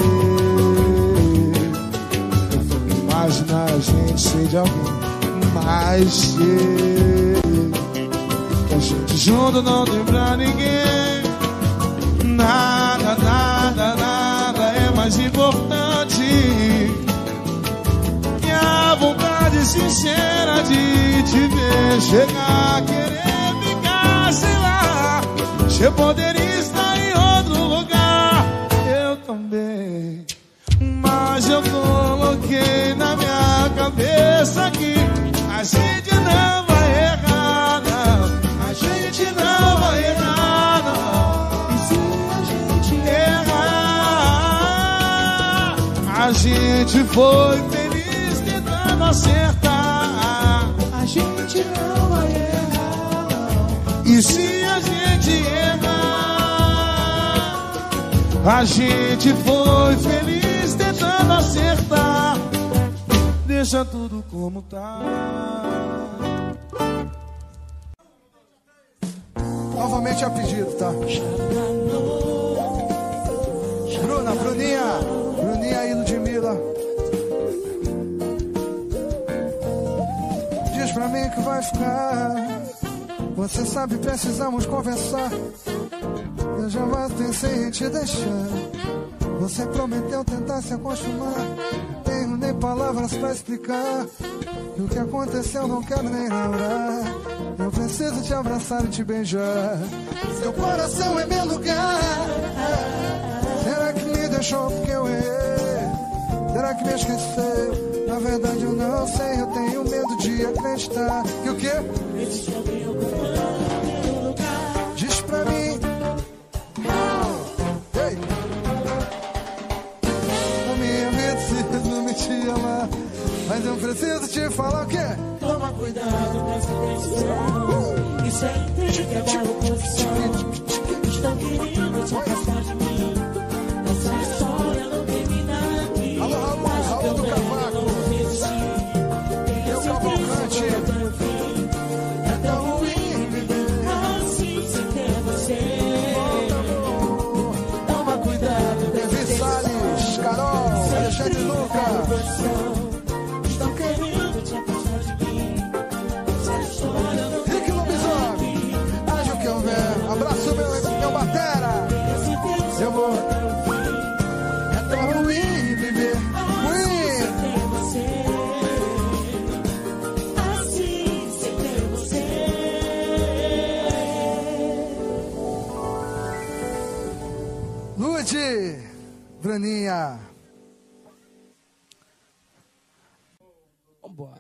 eu vou imaginar a gente ser de alguém, mas sei que a gente junto não tem pra ninguém. Nada, nada, nada é mais importante que a vontade sincera de te ver chegar a querer ficar, sei lá. Você poderia estar em outro lugar, eu também, mas eu coloquei na minha cabeça que a gente não vai errar, não. A gente não vai errar, não. E se a gente Errar, a gente foi feliz tentando acertar. a gente não vai errar, não. E se a gente errar, a gente foi feliz tentando acertar. Deixa tudo como tá. Novamente a pedido, tá? Bruninha e Ludmilla. Diz pra mim que vai ficar. Você sabe, precisamos conversar. Eu jamais pensei em te deixar. Você prometeu tentar se acostumar. Não tenho nem palavras pra explicar. E o que aconteceu não quero nem lembrar. Eu preciso te abraçar e te beijar. Seu coração é meu lugar. Será que me deixou porque eu errei? Será que me esqueceu? Na verdade eu não sei. Eu tenho medo de acreditar. E o quê? Diz pra mim. Ei. A minha preciso me te amar. Mas eu preciso te falar o quê? Toma cuidado, presta atenção. Isso é entende que é uma oposição. Estão querendo te afastar de mim. Essa história não termina aqui. Alô, Raul do Cavaco. Meu Cavalcante. É tão ruim viver assim sem ter você. Toma cuidado, presta Levi Salles, Carol, Alexandre Luca. Estão querendo te afastar de mim. Essa história não Rick Lobisomem, age o que houver. Abraço meu batera. Eu vou. É tão ruim viver. Ruim. ter você. Assim sem ter você. Lud, Bruninha. Vambora.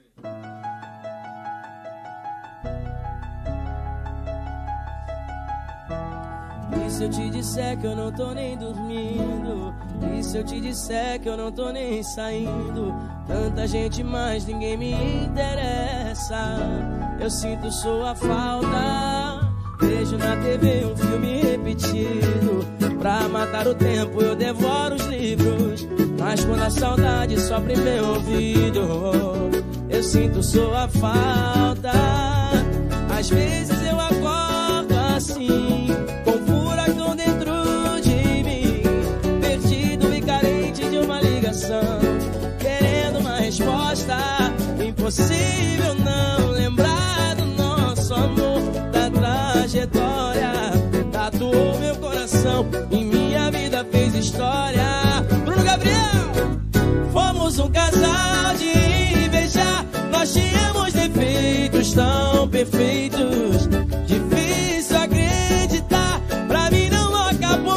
E se eu te disser que eu não tô nem dormindo? E se eu te disser que eu não tô nem saindo? Tanta gente, mas ninguém me interessa. Eu sinto sua falta. Vejo na TV um filme repetido. Pra matar o tempo eu devoro os livros. Mas quando a saudade sopra em meu ouvido, eu sinto sua falta. Às vezes eu acordo assim, com um furacão dentro de mim, perdido e carente de uma ligação, querendo uma resposta. Impossível não lembrar do nosso amor, da trajetória. Tatuou meu coração, em minha vida fez história. Bruno Gabriel! Fomos um casal de beijar. Nós tínhamos defeitos tão perfeitos, difícil acreditar, pra mim não acabou.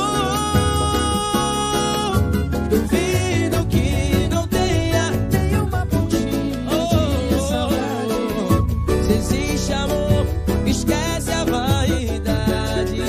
Duvido que não tenha nenhuma pontinha de saudade. Se existe amor, esquece a vaidade.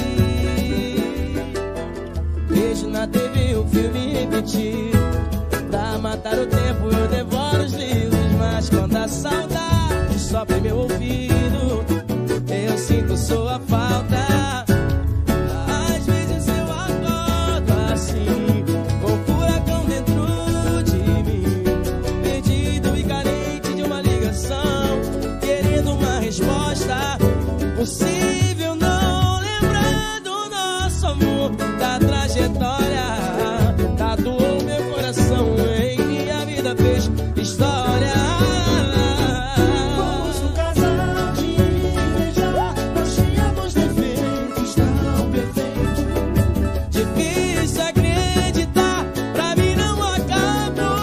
Vejo na TV um filme repetido. Pra matar o tempo eu devoro os livros. Mas quando a saudade sopra em meu ouvido, eu sinto sua falta. Às vezes eu acordo assim, com um furacão dentro de mim, perdido e carente de uma ligação, querendo uma resposta. Impossível não lembrar do nosso amor, da trajetória. Tatuou meu coração, em minha vida fez história. Fomos um casal de beijar. Nós tínhamos defeitos tão perfeitos, Difícil acreditar, pra mim não acabou.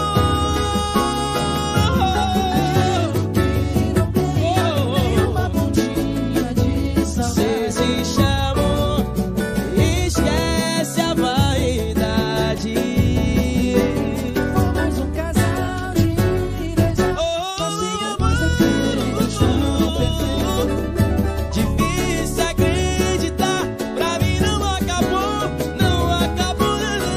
e não tenha nenhuma pontinha de Se saudade. existe amor, esquece a vaidade. Fomos um casal de beijar. Nós tínhamos defeitos tão perfeitos, Difícil acreditar, pra mim não acabou, não acabou.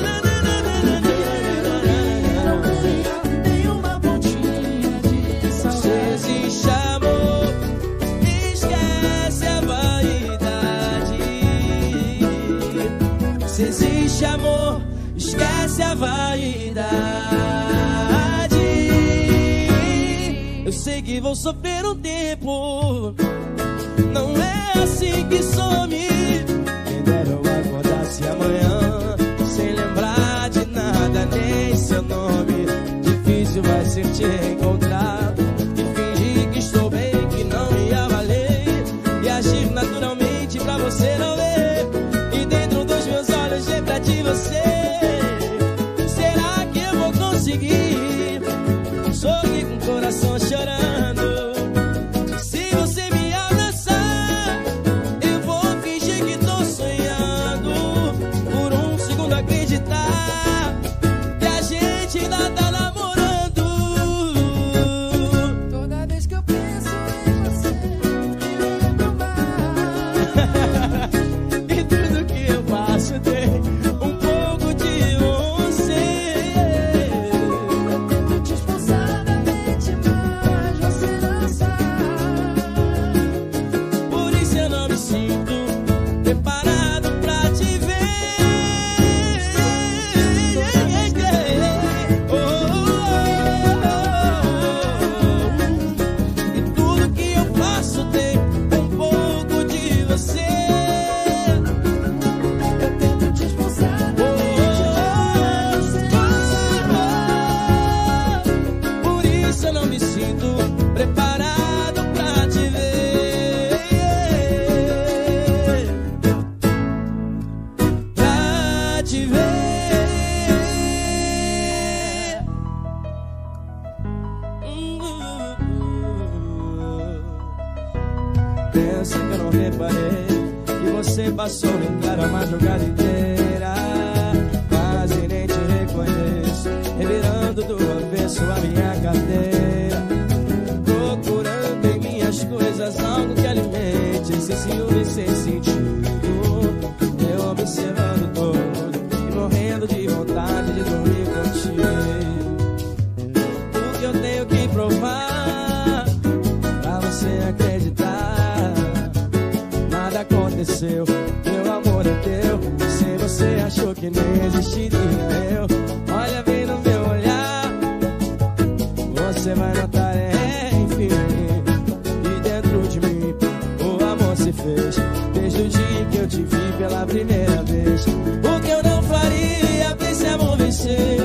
não tenha nenhuma pontinha de Se saudade. existe amor, esquece a vaidade. Se existe amor, esquece a vaidade. Eu sei que vou sofrer um tempo, não é assim que some. Quem dera eu acordasse amanhã sem lembrar de nada, nem seu nome. Difícil vai ser te encontrar e fingir que estou bem, que não ia valer, e agir naturalmente pra você não ver. E dentro dos meus olhos reflete você. Será que eu vou conseguir sorrir com o coração chorando? Se você me abraçar, eu vou fingir que tô sonhando. Por um segundo acreditar que a gente ainda tá namorando. Toda vez que eu penso em você, me lembro mais. E tudo que eu faço tem um pouco de você. Eu tento disfarçadamente, mas você não sabe. Por isso eu não me sinto preparado pra te ver. E tudo que eu faço tem um pouco de você. Eu tento disfarçadamente, mas você não sabe. Por isso eu não me sinto preparado pra te ver. Pra te ver. Pensa que eu não reparei que você passou em claro a madrugada inteira. Quase nem te reconheço, revirando do avesso a minha carteira. seu, meu amor é teu. Sem você achou que nem existiria eu. Olha bem no meu olhar, você vai notar, enfim. E dentro de mim o amor se fez, desde o dia que eu te vi pela primeira vez. O que eu não faria pra esse amor vencer?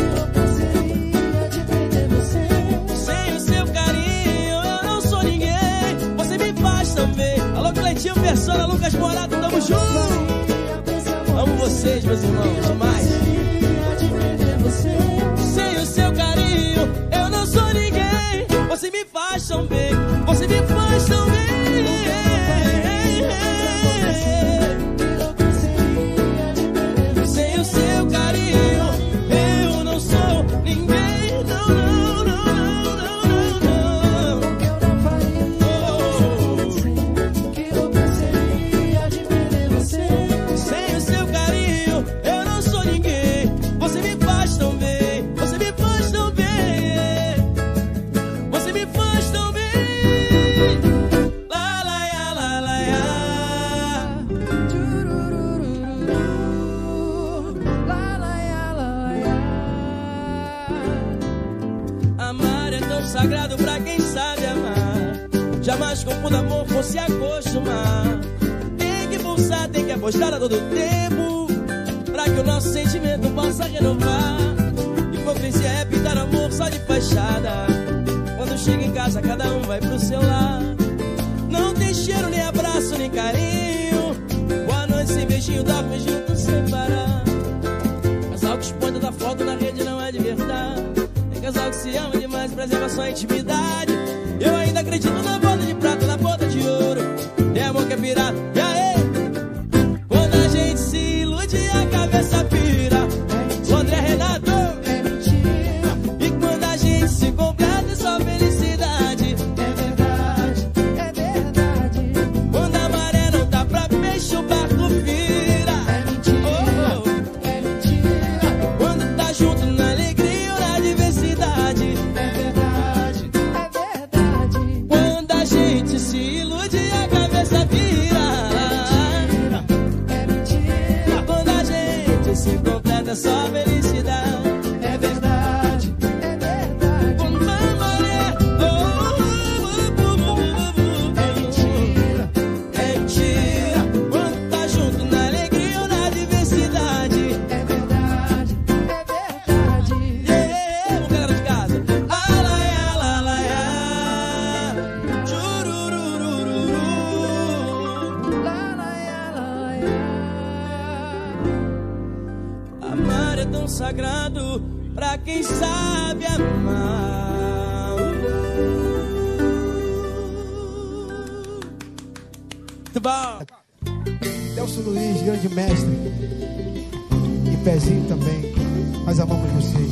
Sem o seu carinho eu não sou ninguém. Você me faz também. Alô, Cleitinho, Persona, Lucas Morato, tamo junto. Amo vocês, meus irmãos, demais. Sem o seu carinho eu não sou ninguém. Você me faz tão bem, você me faz tão bem. Sem o seu carinho eu não sou ninguém. Não, não, não, não, não, não. Que loucura seria de perder você. Sem o seu carinho eu não sou ninguém. Você me faz tão bem, você me faz tão bem. Você me faz tão bem. La la ya, la la ya. La la ya, la ya. Amar é tão sagrado pra quem sabe amar. Jamais confundo amor por se acostumar. Tem que pulsar, tem que apostar a todo tempo, pra que o nosso sentimento possa renovar. Hipocrisia é pintar amor só de fachada. Quando chega em casa cada um vai pro seu lar. Não tem cheiro, nem abraço, nem carinho. Boa noite sem beijinho, dorme junto sem parar. Casal que expõe toda foto na rede não é de verdade. Tem casal que se ama demais e preserva sua intimidade. Eu ainda acredito na boda de prata, na boda de ouro. Tem amor que é pirata, e aí? Quando a gente se ilude a cabeça pira. O André Renato. E quando a gente se completa é só felicidade. É verdade, é verdade. Quando a maré não tá pra peixe o barco vira. É mentira, é mentira. Quando tá junto na alegria ou na diversidade. É verdade, é verdade. Quando a gente se ilude a cabeça vira. É mentira. Quando a gente se completa é só felicidade. É verdade, é verdade. Quando a maré é mentira, é mentira. Quando tá junto na alegria ou na diversidade. É verdade, é verdade. Yeah, cara de casa. Alaiá, lalaiá. Churururururu. Lalaiá, lalaiá. Amar é tão sagrado pra quem sabe amar. Muito bom. Delcio Luiz, grande mestre. E Pezinho também. Nós amamos vocês.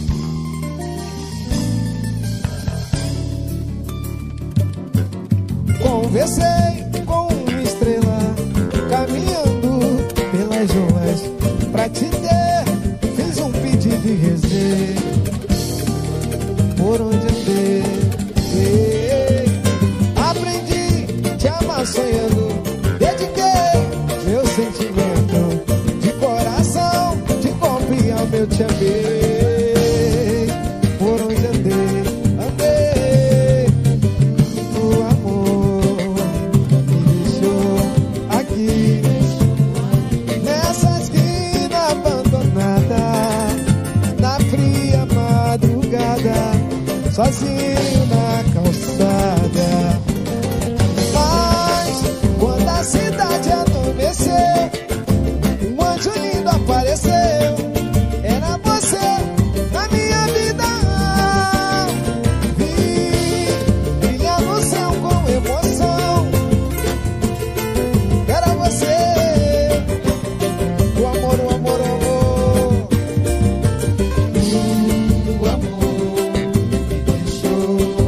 Conversei com uma estrela, caminhando pelas ruas pra te ter. Fiz um pedido e rezei por onde andei. Aprendi te amar sonhando. Dediquei meu sentimento de coração, de corpo e alma eu te amei. Por onde andei, andei. O amor me deixou aqui nessa esquina abandonada, na fria madrugada, sozinho na calçada. Mas quando a cidade adormeceu, um anjo lindo apareceu. Era você na minha vida. Vi brilhar no céu com emoção. Era você. O amor, o amor, o amor. O amor me deixou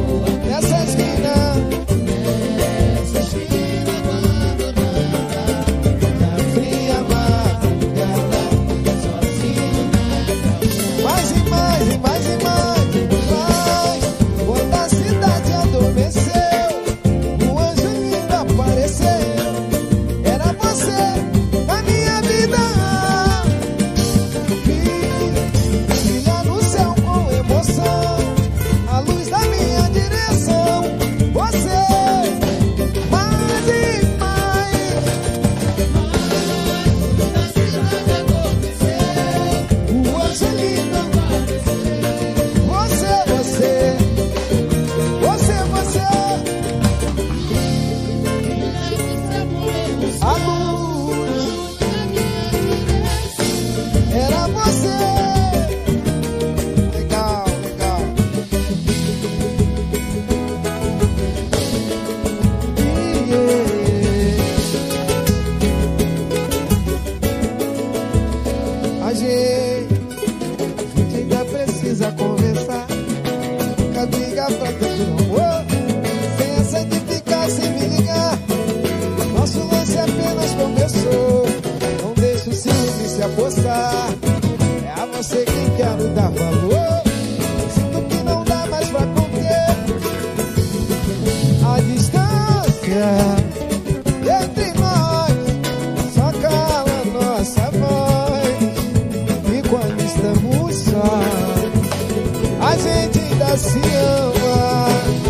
a gente ainda se ama.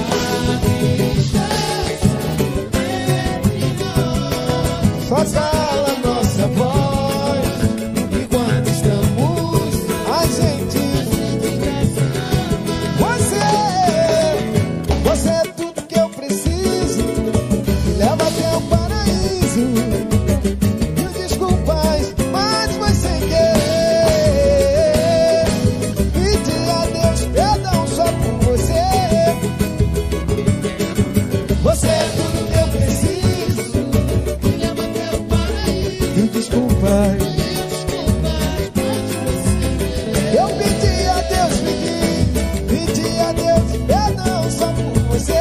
Só cala nossa voz. E quando estamos, a gente Você é tudo que eu preciso. Me leva até o paraíso. Mil desculpas, mas foi sem querer. Pedi a Deus perdão só por você. Você é tudo que eu preciso. Me leva até o paraíso. Mil desculpas. Eu pedi a Deus, pedi a Deus perdão só por você.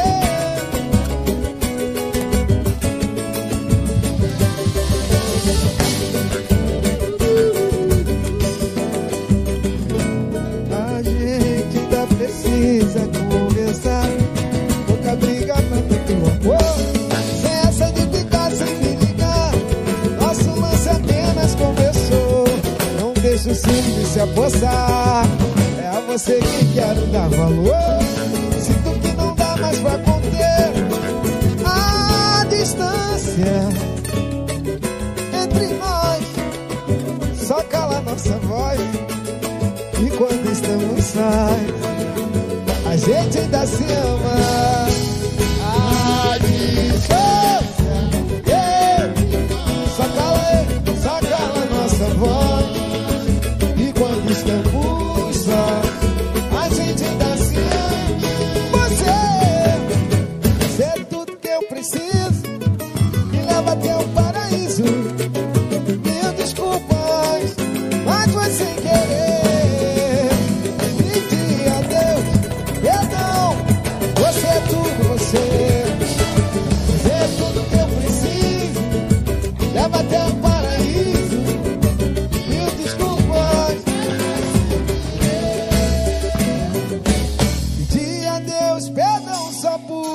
A gente ainda precisa conversar. Pouca briga, mas muito amor. Sem essa de ficar sem me ligar. Nosso lance apenas começou. Não deixa o ciúme se apossar. É a você que quero dar valor. Sinto que não dá mais pra conter a distância entre nós. Só cala nossa voz. E quando estamos sós, a gente ainda se ama. A distância, só cala nossa voz. E quando estamos sós, a gente ainda se ama. Você é tudo que eu preciso. Me leva até o paraíso. Mil desculpas, mas foi sem querer. Pedi a Deus perdão. Você é tudo, você é tudo que eu preciso. Me leva até o paraíso. Mil desculpas. Pedi a Deus perdão só por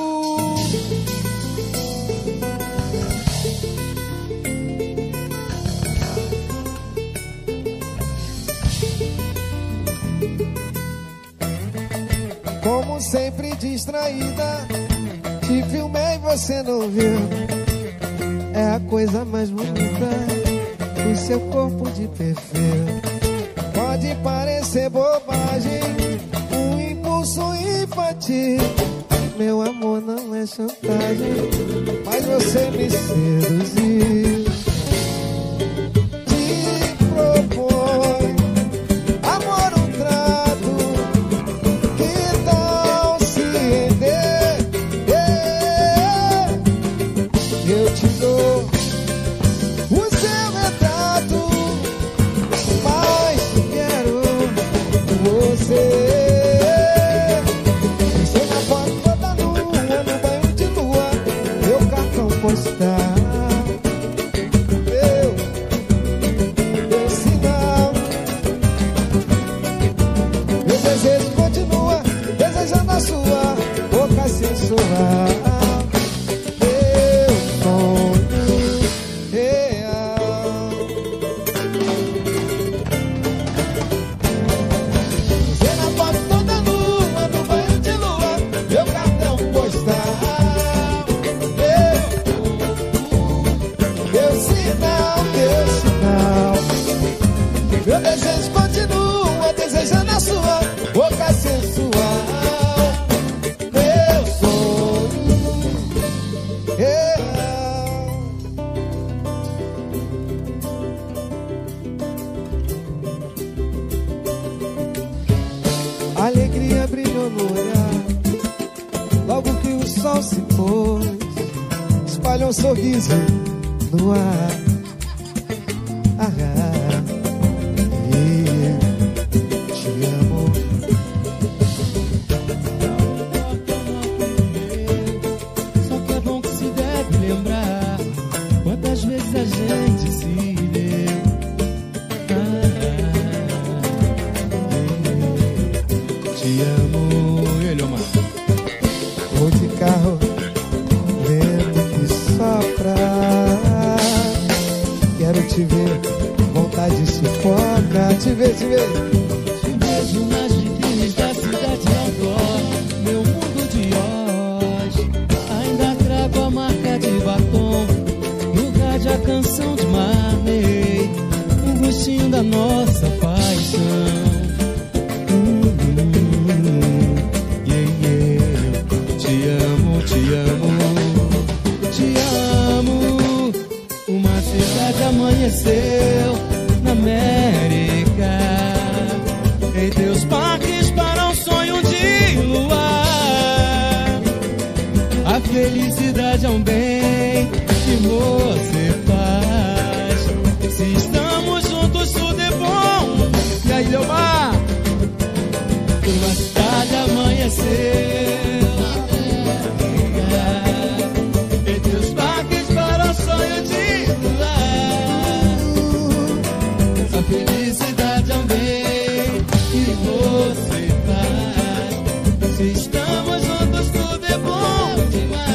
como sempre distraída. Te filmei e você não viu. É a coisa mais bonita do seu corpo de perfil. Pode parecer bobagem, um impulso infantil. Meu amor não é chantagem, mas você me seduziu. Te propõe amor, um trato. Que tal se render? Eu te dou o seu retrato, mas quero você. Você na foto da lua, no banho de lua, meu cartão postal, meu sinal. Meu desejo continua, desejando a sua boca sensual. Meu sonho real. Você na foto da lua, no banho de lua, meu cartão postal, meu sinal, meu sinal. Meu desejo continua, desejando a sua boca sensual. Meu sonho real. A alegria brilhou no olhar, logo que o sol se pôs, espalhou um sorriso no ar. Te amo. Só que é bom que se deve lembrar quantas vezes a gente se deu. Te amo, ele ama. Vou de carro, vento que sopra. Quero te ver, vontade sufoca. Te ver. Te vejo nas vitrines da cidade jeitinho da nossa paixão. Yeah, yeah. Te amo, te amo, te amo. Uma cidade amanheceu na América, em teus parques para um sonho de luar. A felicidade é um bem que você faz. Se estamos juntos tudo é bom. E aí, Leomar? Uma cidade amanheceu em teus parques para um sonho de luar. A felicidade é um bem que você faz. Se estamos juntos tudo é bom demais.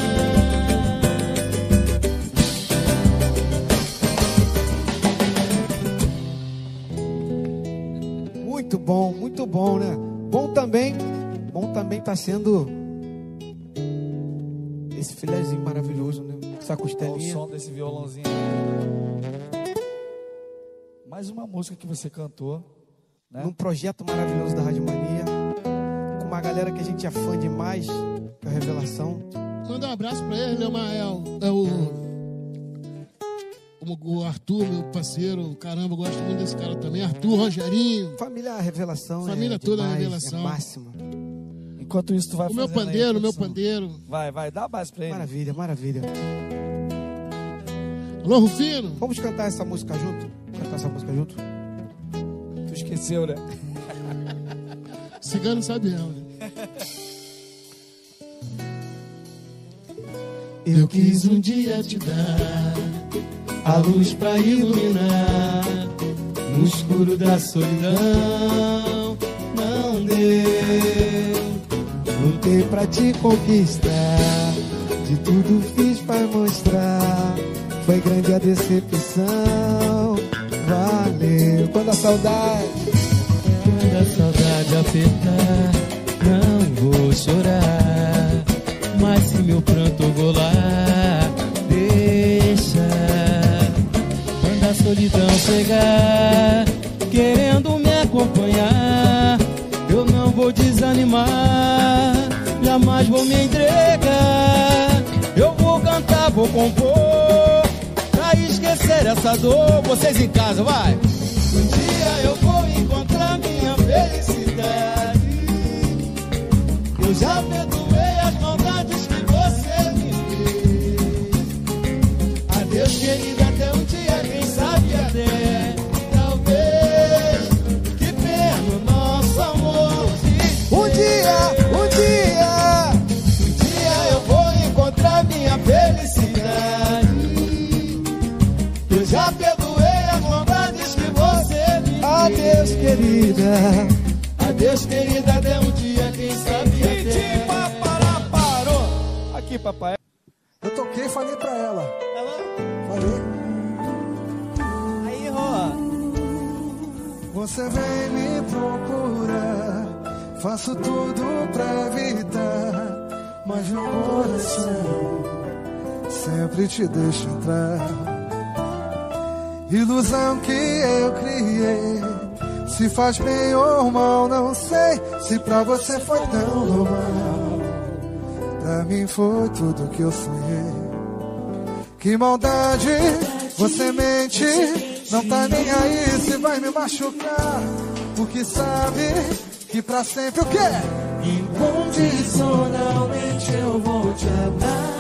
Muito bom, né? Bom também tá sendo esse filézinho maravilhoso, né? Essa Olha o costelinha. som desse violãozinho. Mais uma música que você cantou, né? Num projeto maravilhoso da Rádio Mania, com uma galera que a gente é fã demais, que é a Revelação. Manda um abraço pra ele, Leomar. O Arthur, meu parceiro. Caramba, eu gosto muito desse cara também. Arthur, Rogerinho. Família Revelação. Família é toda demais, Revelação. É máxima. Enquanto isso, tu vai O meu fazendo aí, pandeiro, meu produção. pandeiro. Vai, dá a base pra ele. Maravilha, maravilha. Alô, Rufino. Vamos cantar essa música junto? Tu esqueceu, né? Cigano sabe não, né? Eu quis um dia te dar a luz pra iluminar no escuro da solidão. Não deu. Lutei pra te conquistar, de tudo fiz pra mostrar. Foi grande a decepção, valeu. Quando a saudade apertar, não vou chorar. Mas se meu pranto rolar, deixa. Quando a solidão chegar, querendo me acompanhar, eu não vou desanimar, jamais vou me entregar. Eu vou cantar, vou compor, pra esquecer essa dor. Vocês em casa, vai! Um dia eu vou encontrar minha felicidade. Eu já perdoei as maldades que você me fez. Adeus, querida, até um dia, quem sabe até talvez. Que pena o nosso amor. Um dia eu vou encontrar minha felicidade. Eu já perdoei as maldades que você me fez. Adeus, querida. Adeus, querida, até um dia, quem sabe até. Parou. Aqui, papai. Eu toquei e falei pra ela. Falei. Aí, Rô. Você vem me procurar, faço tudo pra evitar, mas meu coração sempre te deixa entrar. Ilusão que eu criei, se faz bem ou mal, não sei. Se pra você foi tão normal, pra mim foi tudo que eu sonhei. Que maldade, você mente, não tá nem aí se vai me machucar, porque sabe que pra sempre o quê? Incondicionalmente eu vou te amar.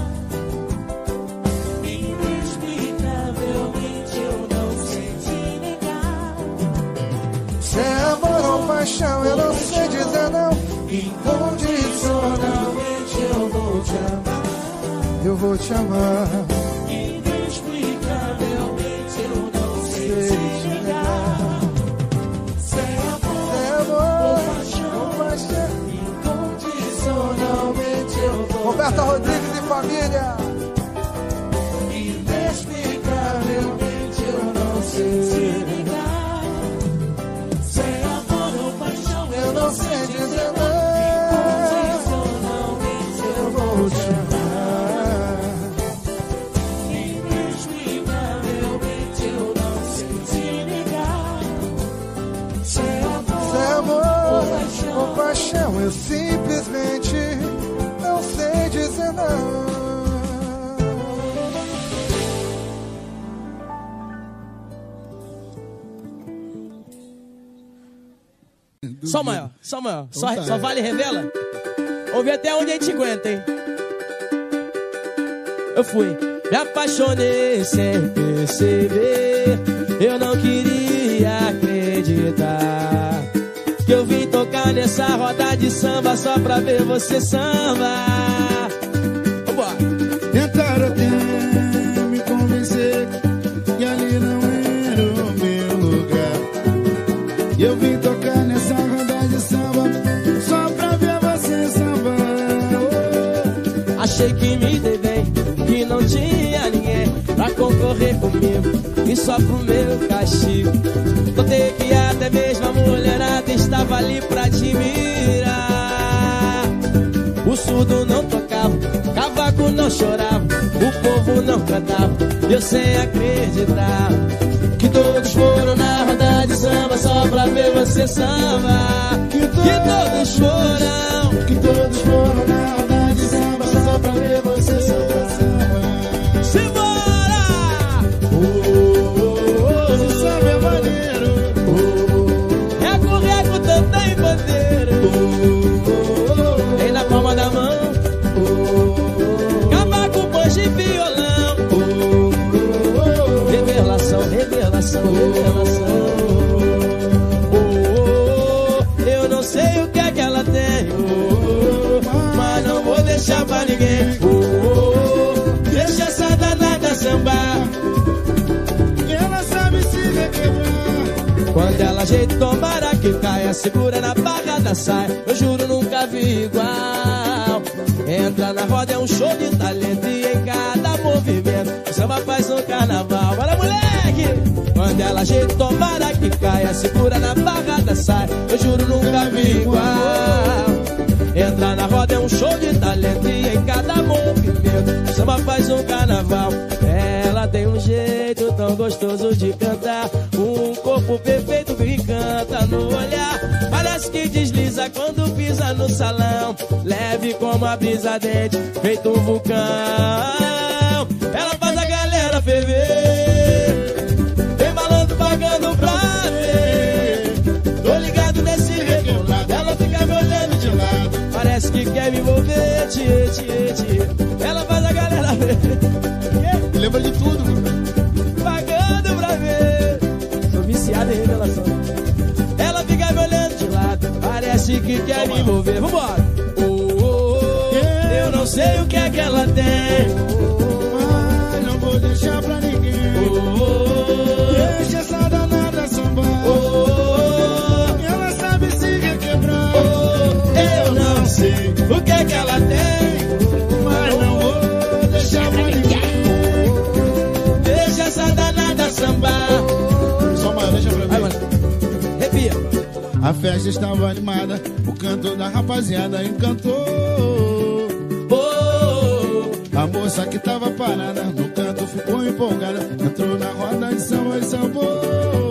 Inexplicavelmente eu não sei te negar. Se é amor ou paixão, eu não sei dizer não. Incondicionalmente eu vou te amar. Eu vou te amar. Inexplicavelmente eu não sei Sei te negar. Se é amor ou paixão, incondicionalmente eu vou. Roberta Rodrigues e família. Inexplicavelmente eu não sei te negar. Se é amor ou paixão, Eu não sei dizer não. incondicionalmente eu vou te amar. com paixão, eu simplesmente não sei dizer não. Só maior, só maior. Então Só vale revela? Vamos ver até onde a gente aguenta, hein? Eu fui, me apaixonei sem perceber. Eu não queria acreditar que eu vim tocar nessa roda de samba só pra ver você samba. Vambora. Tentaram até me convencer que ali não era o meu lugar. E eu vim tocar nessa roda de samba só pra ver você samba. Achei que me dei bem, que não tinha ninguém pra concorrer comigo, e só pro meu castigo notei que até mesmo a mulherada estava ali pra admirar. O surdo não tocava, cavaco não chorava, o povo não cantava, eu sem acreditar que todos foram na roda de samba só pra ver você samba. Que todos foram, Que todos foram na roda de samba só pra ver você samba. simbora! Esse samba é maneiro. Reco, também bandeira, tem na palma da mão, cavaco, banjo e violão. Revelação, revelação, revelação. Eu não sei o que é que ela tem, mas não vou deixar pra ninguém. Deixa essa danada sambar. Ela sabe se requebrar. Quando ela ajeita, tomara que caia, segura na barra da saia. Eu juro, nunca vi igual. Entra na roda, é um show de talento, e em cada movimento o samba faz um carnaval. Bora, moleque! Quando ela ajeita, tomara que caia, segura na barra da saia. Eu juro, nunca vi igual. Entra na roda, é um show de talento, e em cada movimento o samba faz um carnaval. Ela tem um jeito tão gostoso de cantar, um corpo perfeito que canta no olhar. Parece que desliza quando pisa no salão, leve como a brisa dente, feito um vulcão. Ela faz a galera ferver, tem malandro pagando pra ver. Tô ligado nesse rebolado, ela fica me olhando de lado, parece que quer me envolver, tchê, tchê, tchê. Ela faz a galera ferver, Lembra de tudo, mano. pagando pra ver. Sou viciado em revelação. Ela fica me olhando de lado, parece que quer me envolver. Vambora! Eu não sei o que é que ela tem, Mas não vou deixar pra ninguém. Deixa essa danada sambar. Ela sabe se requebrar. eu não sei o que é que ela tem, Mas não vou deixar pra ninguém. deixa essa danada sambar. Só uma, deixa pra Vai, mim. mano, arrepia. A festa estava animada, o canto da rapaziada encantou. A moça que tava parada no canto ficou empolgada, entrou na roda de samba e sambou.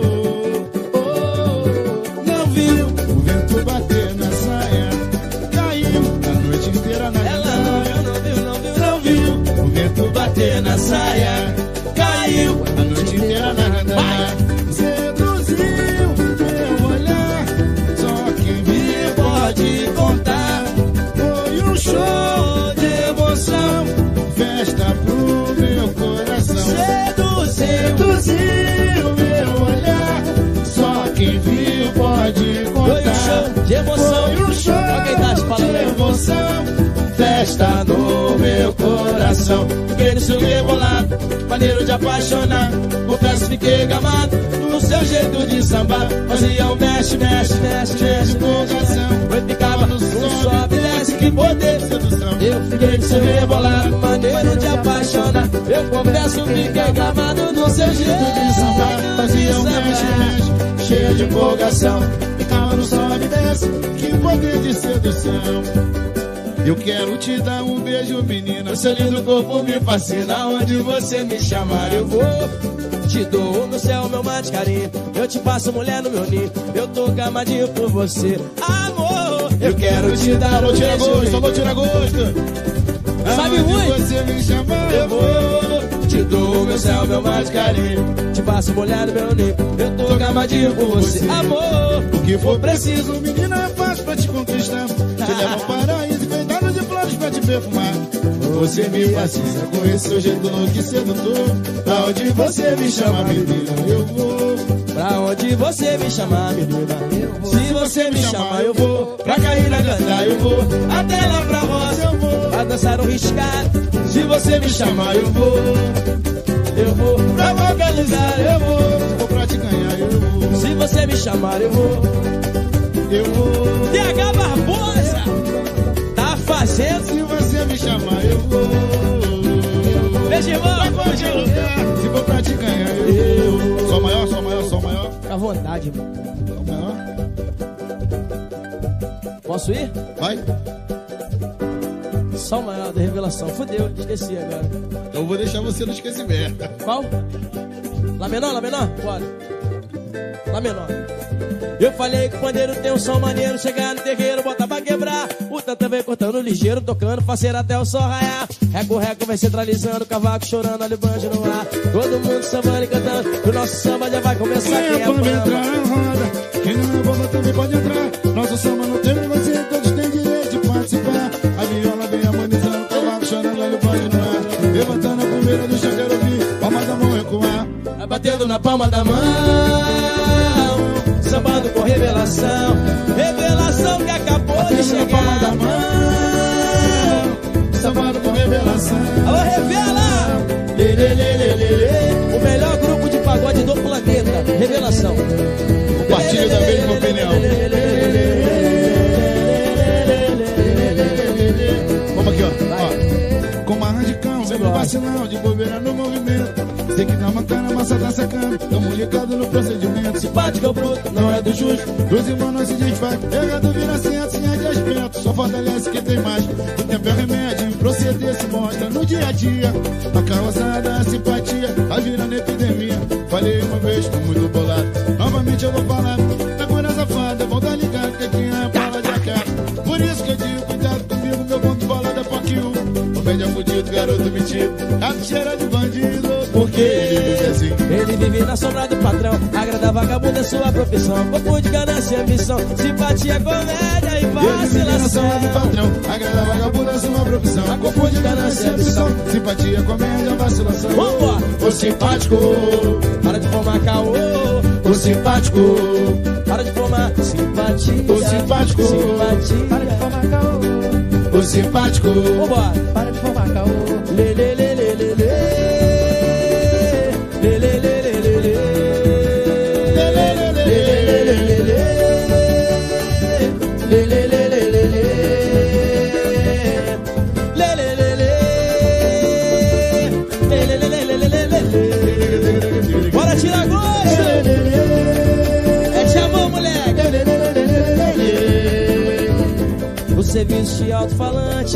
Não viu o vento bater na saia, caiu a noite inteira na Ela gandaia. não viu O vento bater na saia, caiu a noite inteira na gandaia. Seduziu meu olhar, só quem viu pode contar. Foi um show de emoção, festa pro meu coração. Seduziu meu olhar, só quem viu pode Foi contar. um show de emoção. Foi um show Olha quem tá te falando de aí. emoção, festa no meu coração. Fiquei no seu rebolado, maneiro de apaixonar. Confesso, fiquei gamado no seu jeito de sambar. Fazia um mexe, mexe, mexe, mexe, empolgação. Eu ficava no sobe e desce, que poder. Sedução. Eu fiquei no seu rebolado, maneiro de apaixonar. Eu confesso, fiquei gravado no seu jeito de sambar. Fazia um mexe, mexe, cheio de empolgação. Ficava no sobe e desce, que poder de sedução. Eu quero te dar um beijo, menina. Seu lindo corpo me fascina. Onde você me chamar eu vou. Te dou no céu meu mar de carinho, eu te faço mulher no meu ninho. Eu tô gamadinho por você, amor. Eu quero te dar Alô, um tira beijo. gosto, alô, tira gosto. Sabe Aonde muito? você me chamar, eu vou. Te dou meu céu, meu mar de carinho. Te passo molhado, meu ninho. Eu tô gamadinho por você, amor. O que for preciso, menina, é fácil pra te conquistar. Te levo ao paraíso, enfeitado de flores pra te perfumar. Você me fascina com esse seu jeito louco e sedutor. Pra onde você me chama, menina, eu vou. Pra onde você me chamar, menina, eu vou. Se você me chamar, eu vou. Pra cair na ganda, eu vou. Até lá pra roça, eu vou. Pra dançar um riscado. Se você me chamar, eu vou. Eu vou pra qualquer lugar, eu vou. Vou pra te ganhar, eu vou. Se você me chamar, eu vou. Eu vou. DH Barbosa tá fazendo. Se você me chamar, eu vou. Beijo, irmão. Pra qualquer lugar. Se for pra te ganhar, eu vou. Sol maior, sol maior, sol maior. Fica à vontade, irmão. Sol maior. Posso ir? Vai. Sol maior da revelação. Fudeu, esqueci agora. Eu vou deixar você no esquecimento. Qual? Lá menor, lá menor? Bora. Lá menor. Eu falei que o pandeiro tem um som maneiro. Chegar no terreiro, bota pra quebrar. O tanta vem cortando ligeiro, tocando faceiro até o sol raiar. Reco vai centralizando, cavaco chorando, olha o banjo no ar. Todo mundo sambando e cantando. O nosso samba já vai começar. Quem é Pode bamba? entrar na roda. Quem não é bomba também pode entrar. Nosso samba não tem preconceito, todos têm direito de participar. A viola vem harmonizando, o cavaco chorando, olha o banjo no ar. Levantando a poeira do chão, quero ouvir. Palma da mão recuar. Vai batendo na palma da mão, sambando com revelação. Revelação que acabou de Batendo na palma da chegar. mão, sambando com revelação. Alô, revela! Lê, lê, lê, lê, lê, lê. O melhor grupo de pagode do planeta. Revelação. Compartilhe da mesma opinião. Vamos aqui, ó. Com uma radical, sempre vacilão, de bobeira no movimento. Sei que na mancana, massa tá sacando. Tamo ligado no procedimento. Simpático é o bruto, não é do justo. Dois irmãos não se desfaz. Pegado vira centro, sem de aspecto. Só fortalece quem tem mais. O tempo é remédio, proceder se mostra no dia a dia. A carroçada, a simpatia, vai virando epidemia. Falei uma vez, tô muito bolado. Novamente eu vou falar. Na cura safada, vão dar ligado que aqui é bala de acar. Por isso que eu digo, cuidado comigo, meu ponto bolado é pouquinho. Comédia fudido, garoto metido. A cheira de bandido, porque ele vive assim. Ele vive na sombra do patrão. Agrada vagabundo é sua profissão. Corpo de ganância e ambição. Simpatia, comédia e Ele vive na sombra do vacilação. patrão. Agrada vagabundo é sua profissão. Confunde ganância e ambição. Simpatia, comédia, vacilação. Vambora! O simpático, Para de formar caô. o simpático, Para de formar simpatia. O simpático. Simpatia. Para de formar caô, o simpático. Vambora! para de formar caô. Lê, lê, lê, lê, lê, lê. Lê, lê, lê, lê, lê, lê. Lê, lê, lê, lê, lê, lê, lê. Lê, lê, lê, lê, lê, lê. Lê, lê, lê, lê. Lê, lê, lê, lê, lê, lê, lê, lê. Bora tirar gosto! É chamou, moleque! O serviço de alto-falante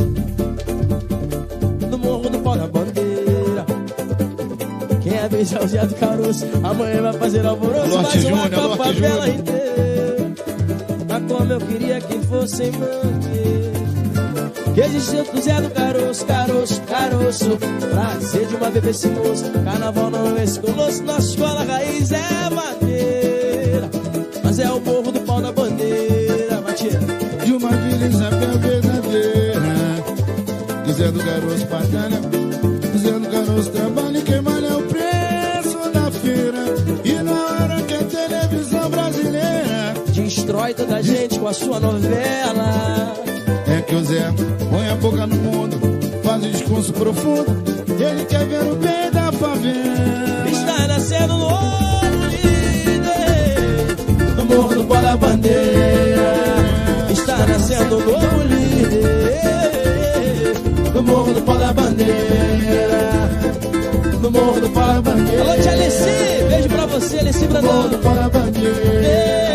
no morro do pau da bandeira. Quem é beijar o Zé do Caroço, amanhã vai fazer alvoroço. Alô, Mais uma Júnior, alô, copa bela Júnior. inteira. Mas como eu queria que fossem manter. Que existiu do Zé do Caroço, Caroço, Caroço. Prazer de uma bebê esse moço. Carnaval não é esse colosso. Nossa escola raiz é madeira. Mas é o morro do pau da bandeira. Matia. De uma vida Isabel verdadeira. Do Zé do Garoto batalha. Do Zé do Garoto trabalha e quem malha é o preço da feira. E na hora que a televisão brasileira Destrói toda a gente com a sua novela. é que o Zé põe a boca no mundo, faz um discurso profundo. Ele quer ver o bem da favela. Está nascendo no outro líder no morro do pau da bandeira. Está nascendo um novo líder no morro do pau da bandeira. No morro do pau da bandeira. Alô, tia Alessi, beijo pra você, Alessi Brandão. Morro do pau da bandeira.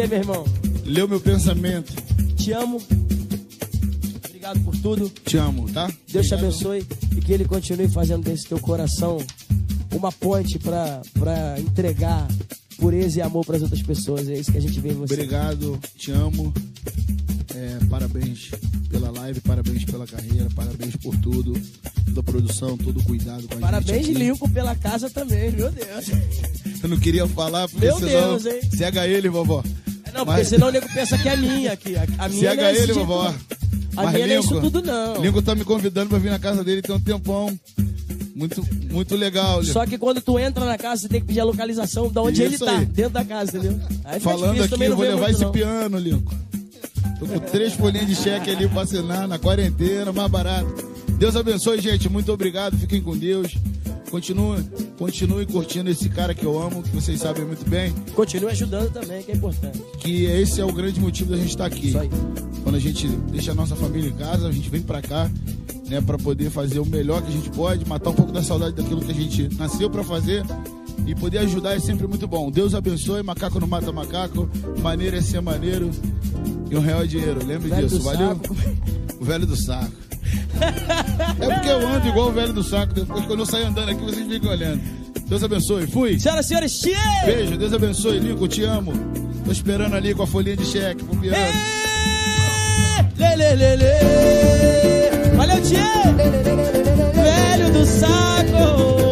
você, meu irmão. Leu meu pensamento. Te amo. Obrigado por tudo. Te amo, tá? Deus te Obrigado. abençoe e que Ele continue fazendo desse teu coração uma ponte pra entregar pureza e amor pras outras pessoas. É isso que a gente vê em você. Obrigado, te amo. Parabéns pela live, parabéns pela carreira, parabéns por tudo. Toda a produção, todo o cuidado com a Parabéns, gente aqui. Lincoln, pela casa também, meu Deus. Eu não queria falar, porque Meu senão... Deus, hein? Cega ele, vovó. Não, porque senão o nego pensa que é minha aqui. A minha Cega não é esse ele, tipo, vovó. não. A minha não é isso tudo, não. Lincoln tá me convidando pra vir na casa dele tem um tempão. Muito legal, Lincoln. Só que quando tu entra na casa, você tem que pedir a localização de onde ele Isso tá, aí. dentro da casa, entendeu? Aí fica Falando difícil, aqui, também eu não vou vê levar muito, esse não. piano, Lincoln. Tô com 3 folhinhas de cheque ali pra assinar na quarentena, mais barato. Deus abençoe, gente. Muito obrigado. Fiquem com Deus. Continue curtindo esse cara que eu amo, que vocês sabem muito bem. Continue ajudando também, que é importante. Que esse é o grande motivo da gente estar aqui. Isso aí. Quando a gente deixa a nossa família em casa, a gente vem pra cá, né, pra poder fazer o melhor que a gente pode, matar um pouco da saudade daquilo que a gente nasceu pra fazer e poder ajudar é sempre muito bom. Deus abençoe, macaco não mata macaco, maneiro é ser maneiro e R$1 é dinheiro. Lembre Velho disso, do valeu? saco. O velho do saco. É porque eu ando igual o velho do saco, depois quando eu saio andando aqui vocês ficam olhando. Deus abençoe, fui! Senhoras e senhores, tchê! Beijo, Deus abençoe, Lincoln, te amo. Tô esperando ali com a folhinha de cheque pro piano. Lê, lê, lê, lê. Valeu, tchê! Velho do saco.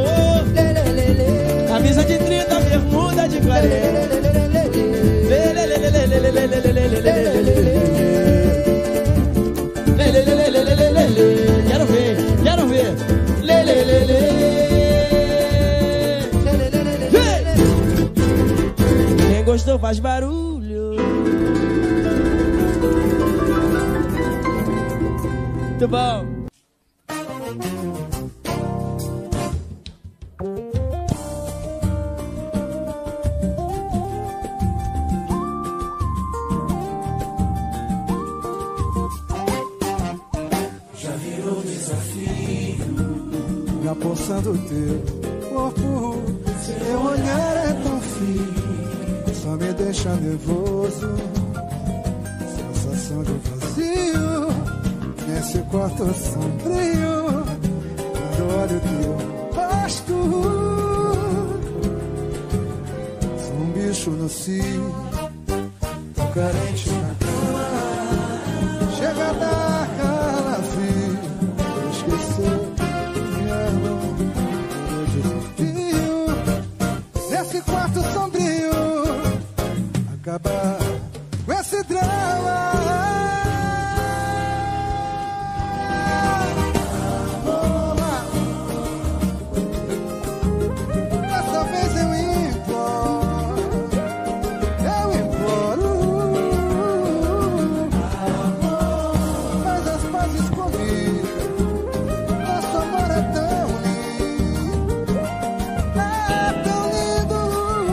Camisa de 30, bermuda de 40. Lê, lê, lê, lê, lê, lê, lê, lê, lê, lê, lê, lê, lê, lê, lê. Quero ver, quero ver. Lê, lê, lê, lê. Quem gostou faz barulho. Muito bom. Apossando teu corpo, seu olhar é tão frio, só me deixa nervoso. Sensação de vazio nesse quarto sombrio. Quando olho teu rosto, sou um bicho no cio, tô carente na cama. Chega a dar calafrio, esquecer. Nesse quarto sombrio, acabar com esse drama. Dessa vez eu imploro, faz as pazes comigo. Nosso amor é tão lindo, é tão lindo.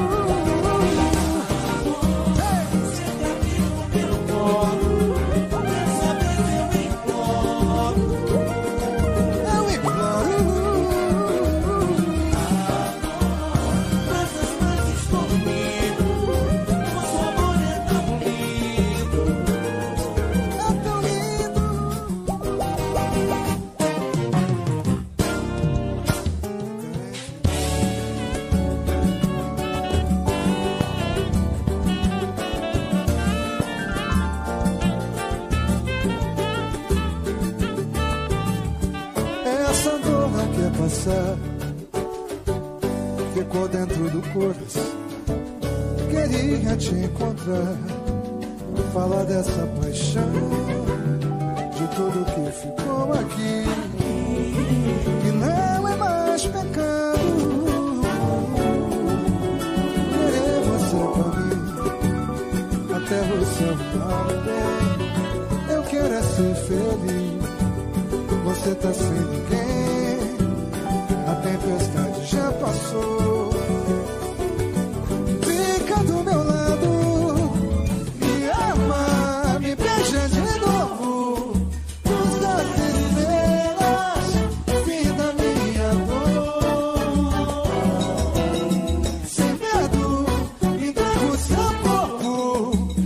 Eu imploro. Faz as pazes comigo. Nosso amor é tão lindo, é tão lindo. Essa dor não quer passar, ficou dentro do coração. Queria te encontrar, falar dessa paixão, de tudo que ficou aqui, que não é mais pecado. Querer você pra mim, até você arrumar bem. Eu quero é ser feliz. Você tá sem ninguém, a tempestade já passou. Fica do meu lado, me ama, me beija de novo. Luz das estrelas, fim da minha dor. Sem medo, entrega o seu corpo.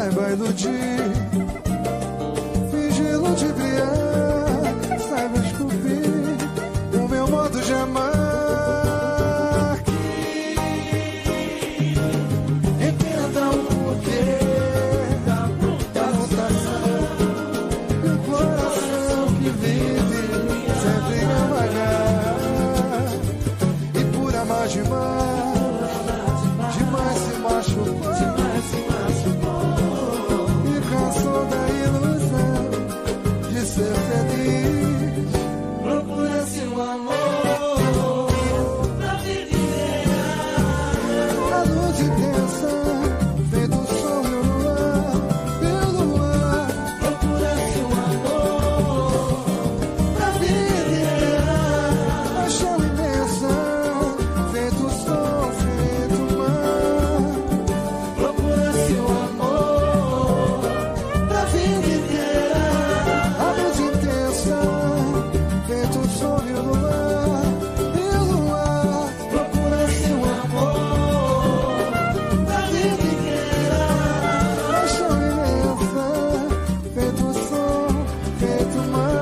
saiba iludir, fingir ludibriar, saiba esculpir o meu modo de amar. Entenda o porquê da mutação e o coração que vive sempre devagar. E por amar demais se machucou. E cansou da ilusão de ser feliz. Procura-se um amor pra vida inteira. A luz intensa, feito o sol e o luar, pelo ar. Procura-se um amor pra vida inteira. Paixão imensa, feito o sol, feito o mar. Procura-se um amor pra vida inteira. A luz intensa, feito o sol e o luar, pelo ar. Procura-se um amor pra vida inteira. Paixão imensa, feito o sol, feito o mar.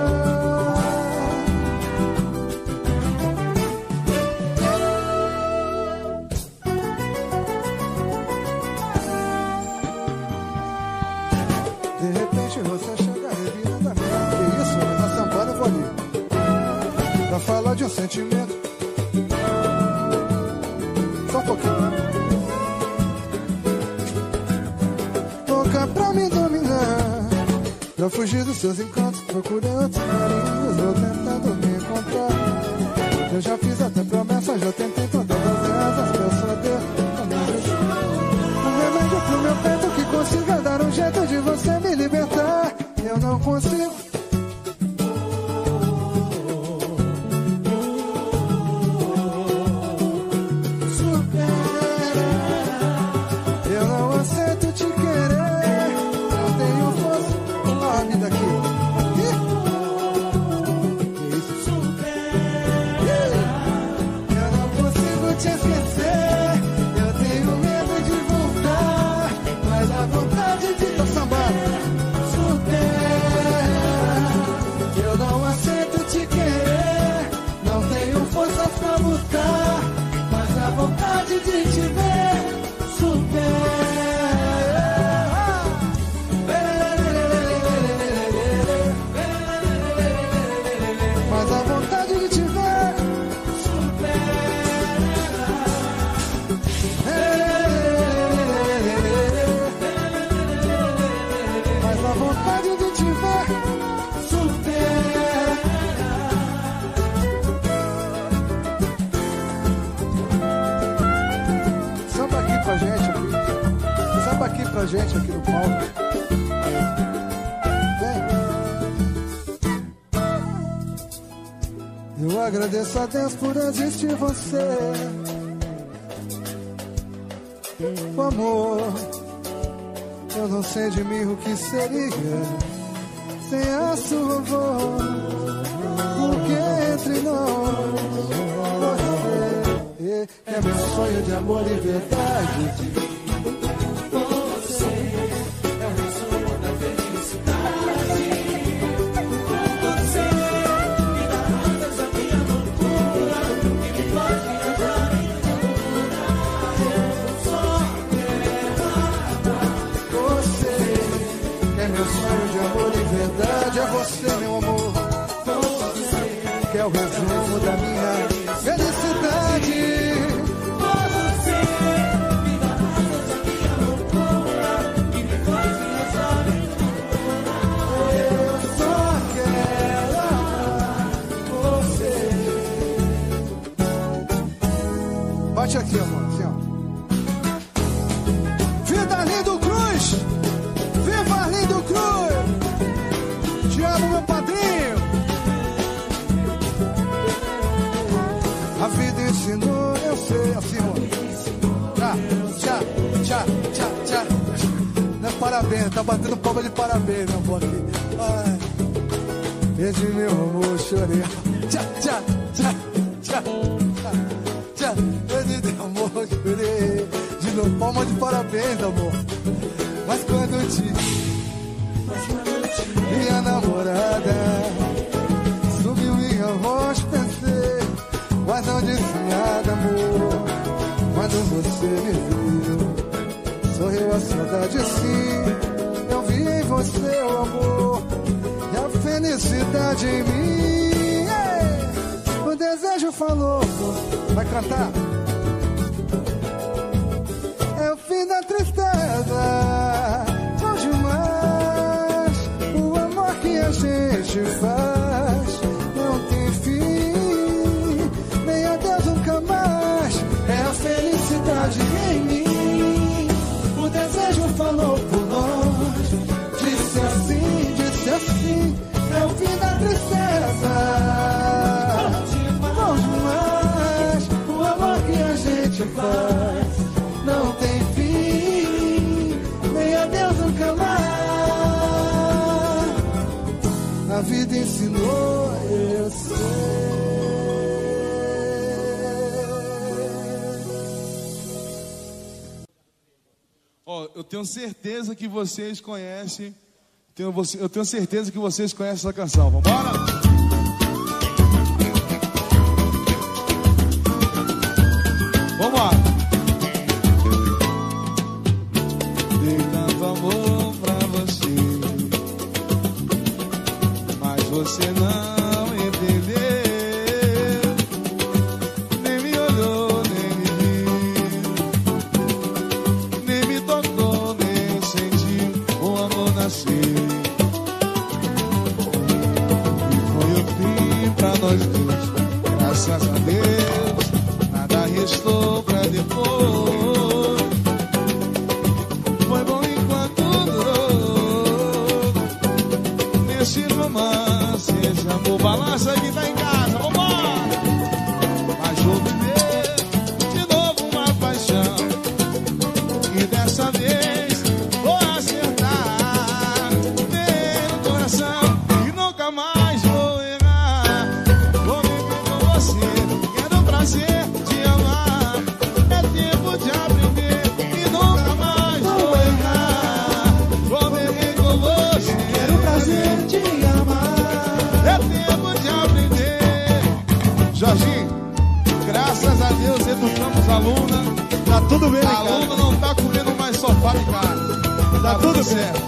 De repente você chega revirando. Que isso, na sambada eu vou ali pra falar de um sentimento. Só um pouquinho. Toca pra me dominar, pra fugir dos seus encantos. Procurei outros carinhos, vou tentando me encontrar. Eu já fiz até promessa, já tentei todas as vezes pra saber. Um remédio pro meu peito que consiga dar um jeito de você me libertar. Eu não consigo. Supera. Eu não aceito te querer. Eu tenho força. Olha a vida aqui. Que isso? Eu não consigo te esquecer. Eu tenho medo de voltar, mas a vontade de tô sambando. Eu não aceito te querer. Não tenho forças pra lutar, mas a vontade de te ver mas a vontade de te ver mas a vontade de te ver Samba aqui pra gente aqui. Samba aqui pra gente aqui no palco. Vem. Eu agradeço a Deus por existir você. O amor, eu não sei de mim o que seria sem a sua voz. Porque entre nós você é meu sonho de amor e verdade. Você é o meu sonho da felicidade. Você me dá asas à minha loucura e me pode levar em loucura. Eu só quero amar você. É meu sonho de amor e verdade. É você, meu amor. Você que é o resumo da minha felicidade. Você me dá asas à minha loucura e me faz viajar em loucura. Eu só quero amar você. Bate aqui, amor, assim, ó. Vida Lindo Cruz! Viva Lindo Cruz! Te amo, meu padrinho! A vida ensinou, eu sei, assim, mano. Tchá, tchá, tchá, tchá, tchá. Não é parabéns, tá batendo palma de parabéns, meu amor aqui. Ai. Esse meu amor, chorei. Tchá, tchá, tchá, tchá, tchá, tchá. Esse meu amor, chorei. De novo, palma de parabéns, amor. Mas quando noite, minha namorada subiu minha voz, pensei, mas não disse nada, amor. Quando você me viu, sorriu a saudade, sim. Eu vi em você o amor e a felicidade em mim. O desejo falou. Vai cantar? É o fim da tristeza, bom demais. O amor que a gente faz não tem fim, nem adeus nunca mais. É a felicidade em mim. O desejo falou por nós, disse assim, é o fim da tristeza, bom demais. O amor que a gente faz não tem fim, nem adeus nunca mais. A vida ensinou, eu sei. Eu tenho certeza que vocês conhecem. Eu tenho certeza que vocês conhecem essa canção. Vambora? Vambora. Dei tanto amor pra você, mas você não entendeu. Nem me olhou, nem me viu, nem me tocou, nem sentiu o amor nascer. Pra nós dois, graças a Deus, nada restou pra depois. Foi bom enquanto durou. Nesse romance, esse amor balança que tá em casa, vambora! Mas vou viver de novo uma paixão, e dessa vez vou acertar bem no coração, e nunca mais vou errar. Prazer de amar, é tempo de aprender e nunca mais vou errar. Vou beber com você, quero prazer de amar, é tempo de aprender. Jorginho, graças a Deus educamos a aluna. Tá tudo bem, a aluna não tá comendo mais sofá de casa. Tá tudo certo.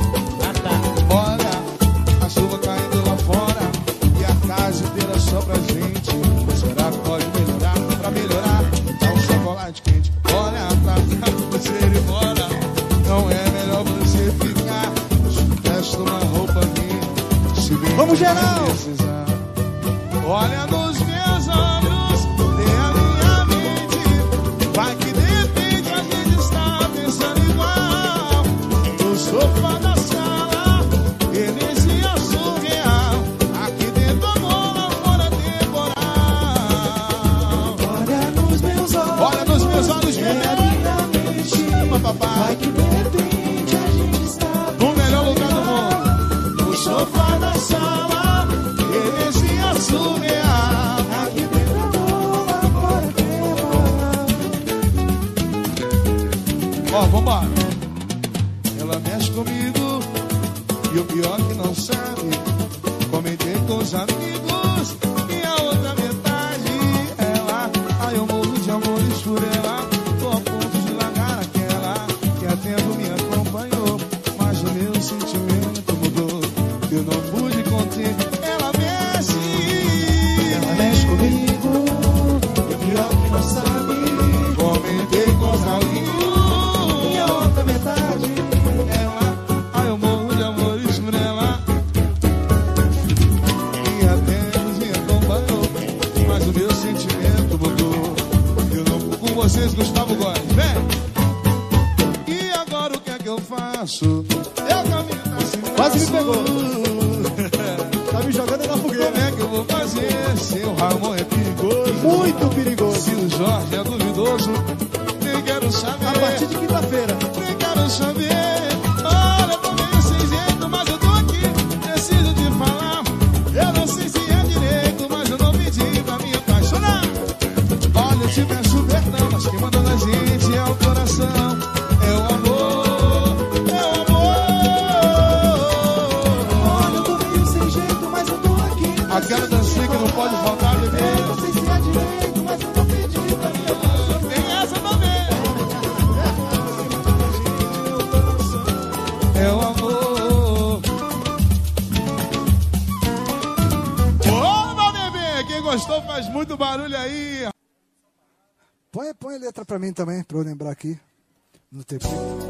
Olha, a chuva caindo lá fora e a casa inteira só pra gente. Será que pode melhorar? Pra melhorar, dá um chocolate quente. Olha pra cá, você ir embora. Não é melhor você ficar. Veste uma roupa minha, se bem vamos, que vai geral! precisar. Olha nos meus olhos, lê a minha mente. Vai que de repente a gente está pensando igual. No sofá da sala, energia surreal. Aqui dentro amor, lá fora temporal. Olha nos meus olhos, meu papai. Vai que de repente a gente está No melhor lugar do mundo, no sofá da sala, energia surreal. aqui dentro amor, lá fora temporal. Ó, vambora. Ela mexe comigo e o pior que não sabe. Comentei com os amigos e a outra metade ela. Ai, eu morro de amores por ela. Tô a ponto de largar aquela que há tempo me acompanhou, mas o meu sentimento mudou. Eu não pude conter. Ela mexe Comigo, e o pior que não sabe, comentei com os amigos e a outra metade. ela. Ai, eu morro de amores por ela. E até me acompanhou, mas o meu sentimento mudou. Eu não vou com vocês, Gustavo Góes. Vem! E agora o que é que eu faço? Eu caminho assim. Quase me pegou. Tá me jogando na fogueira. Como é que eu vou fazer? Seu Ramon é perigoso. Muito perigoso. Se o Jorge é duvidoso, nem quero saber. A partir de quinta-feira. Nem quero saber. Olha, tô meio sem jeito, mas eu tô aqui. Preciso te falar. Eu não sei se é direito, mas eu não pedi pra me apaixonar. Olha, eu te peço perdão, mas quem manda na gente é o coração. É o amor, é o amor. barulho aí. Põe letra pra mim também, pra eu lembrar aqui. No TP.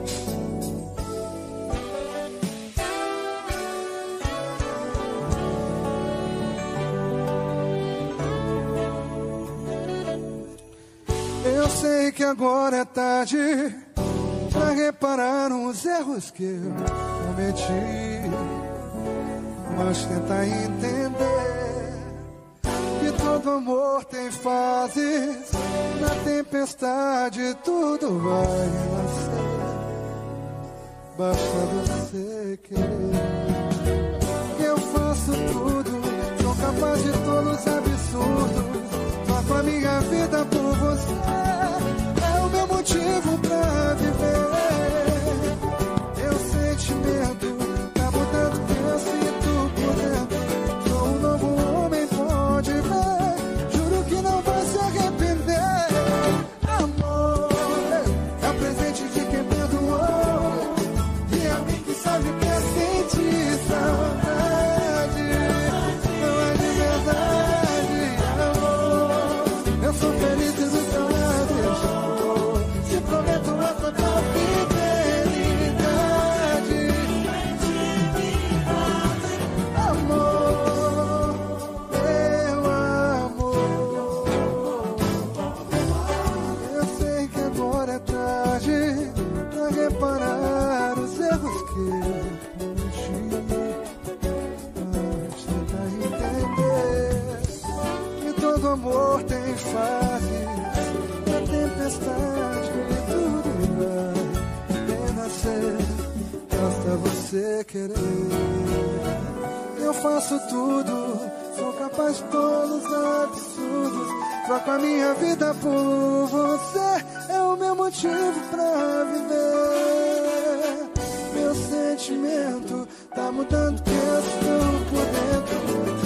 Eu sei que agora é tarde pra reparar os erros que eu cometi, mas tenta entender que todo amor tem fases. Na tempestade tudo vai renascer. Basta você querer. Eu faço tudo, sou capaz de todos os absurdos. Troco a minha vida por você. É o meu motivo pra viver. Meu sentimento tá mudando, eu sinto por dentro. Sou um novo homem, pode ver. Juro que não vai se arrepender. Amor é o presente de quem perdoou. E alguém que sabe o que é sentir saudade. Não é de verdade, amor. Eu sou feliz e do seu lado eu estou. Te prometo essa tua fidelidade. Amor, meu amor. Eu sei que agora é tarde pra reparar os erros que eu cometi, mas tenta entender que todo amor tem fases. Na tempestade tudo vai renascer. Basta você querer. Eu faço tudo, sou capaz de todos os absurdos. Troco a minha vida por você. É o meu motivo pra viver. Meu sentimento tá mudando, que eu estou por dentro.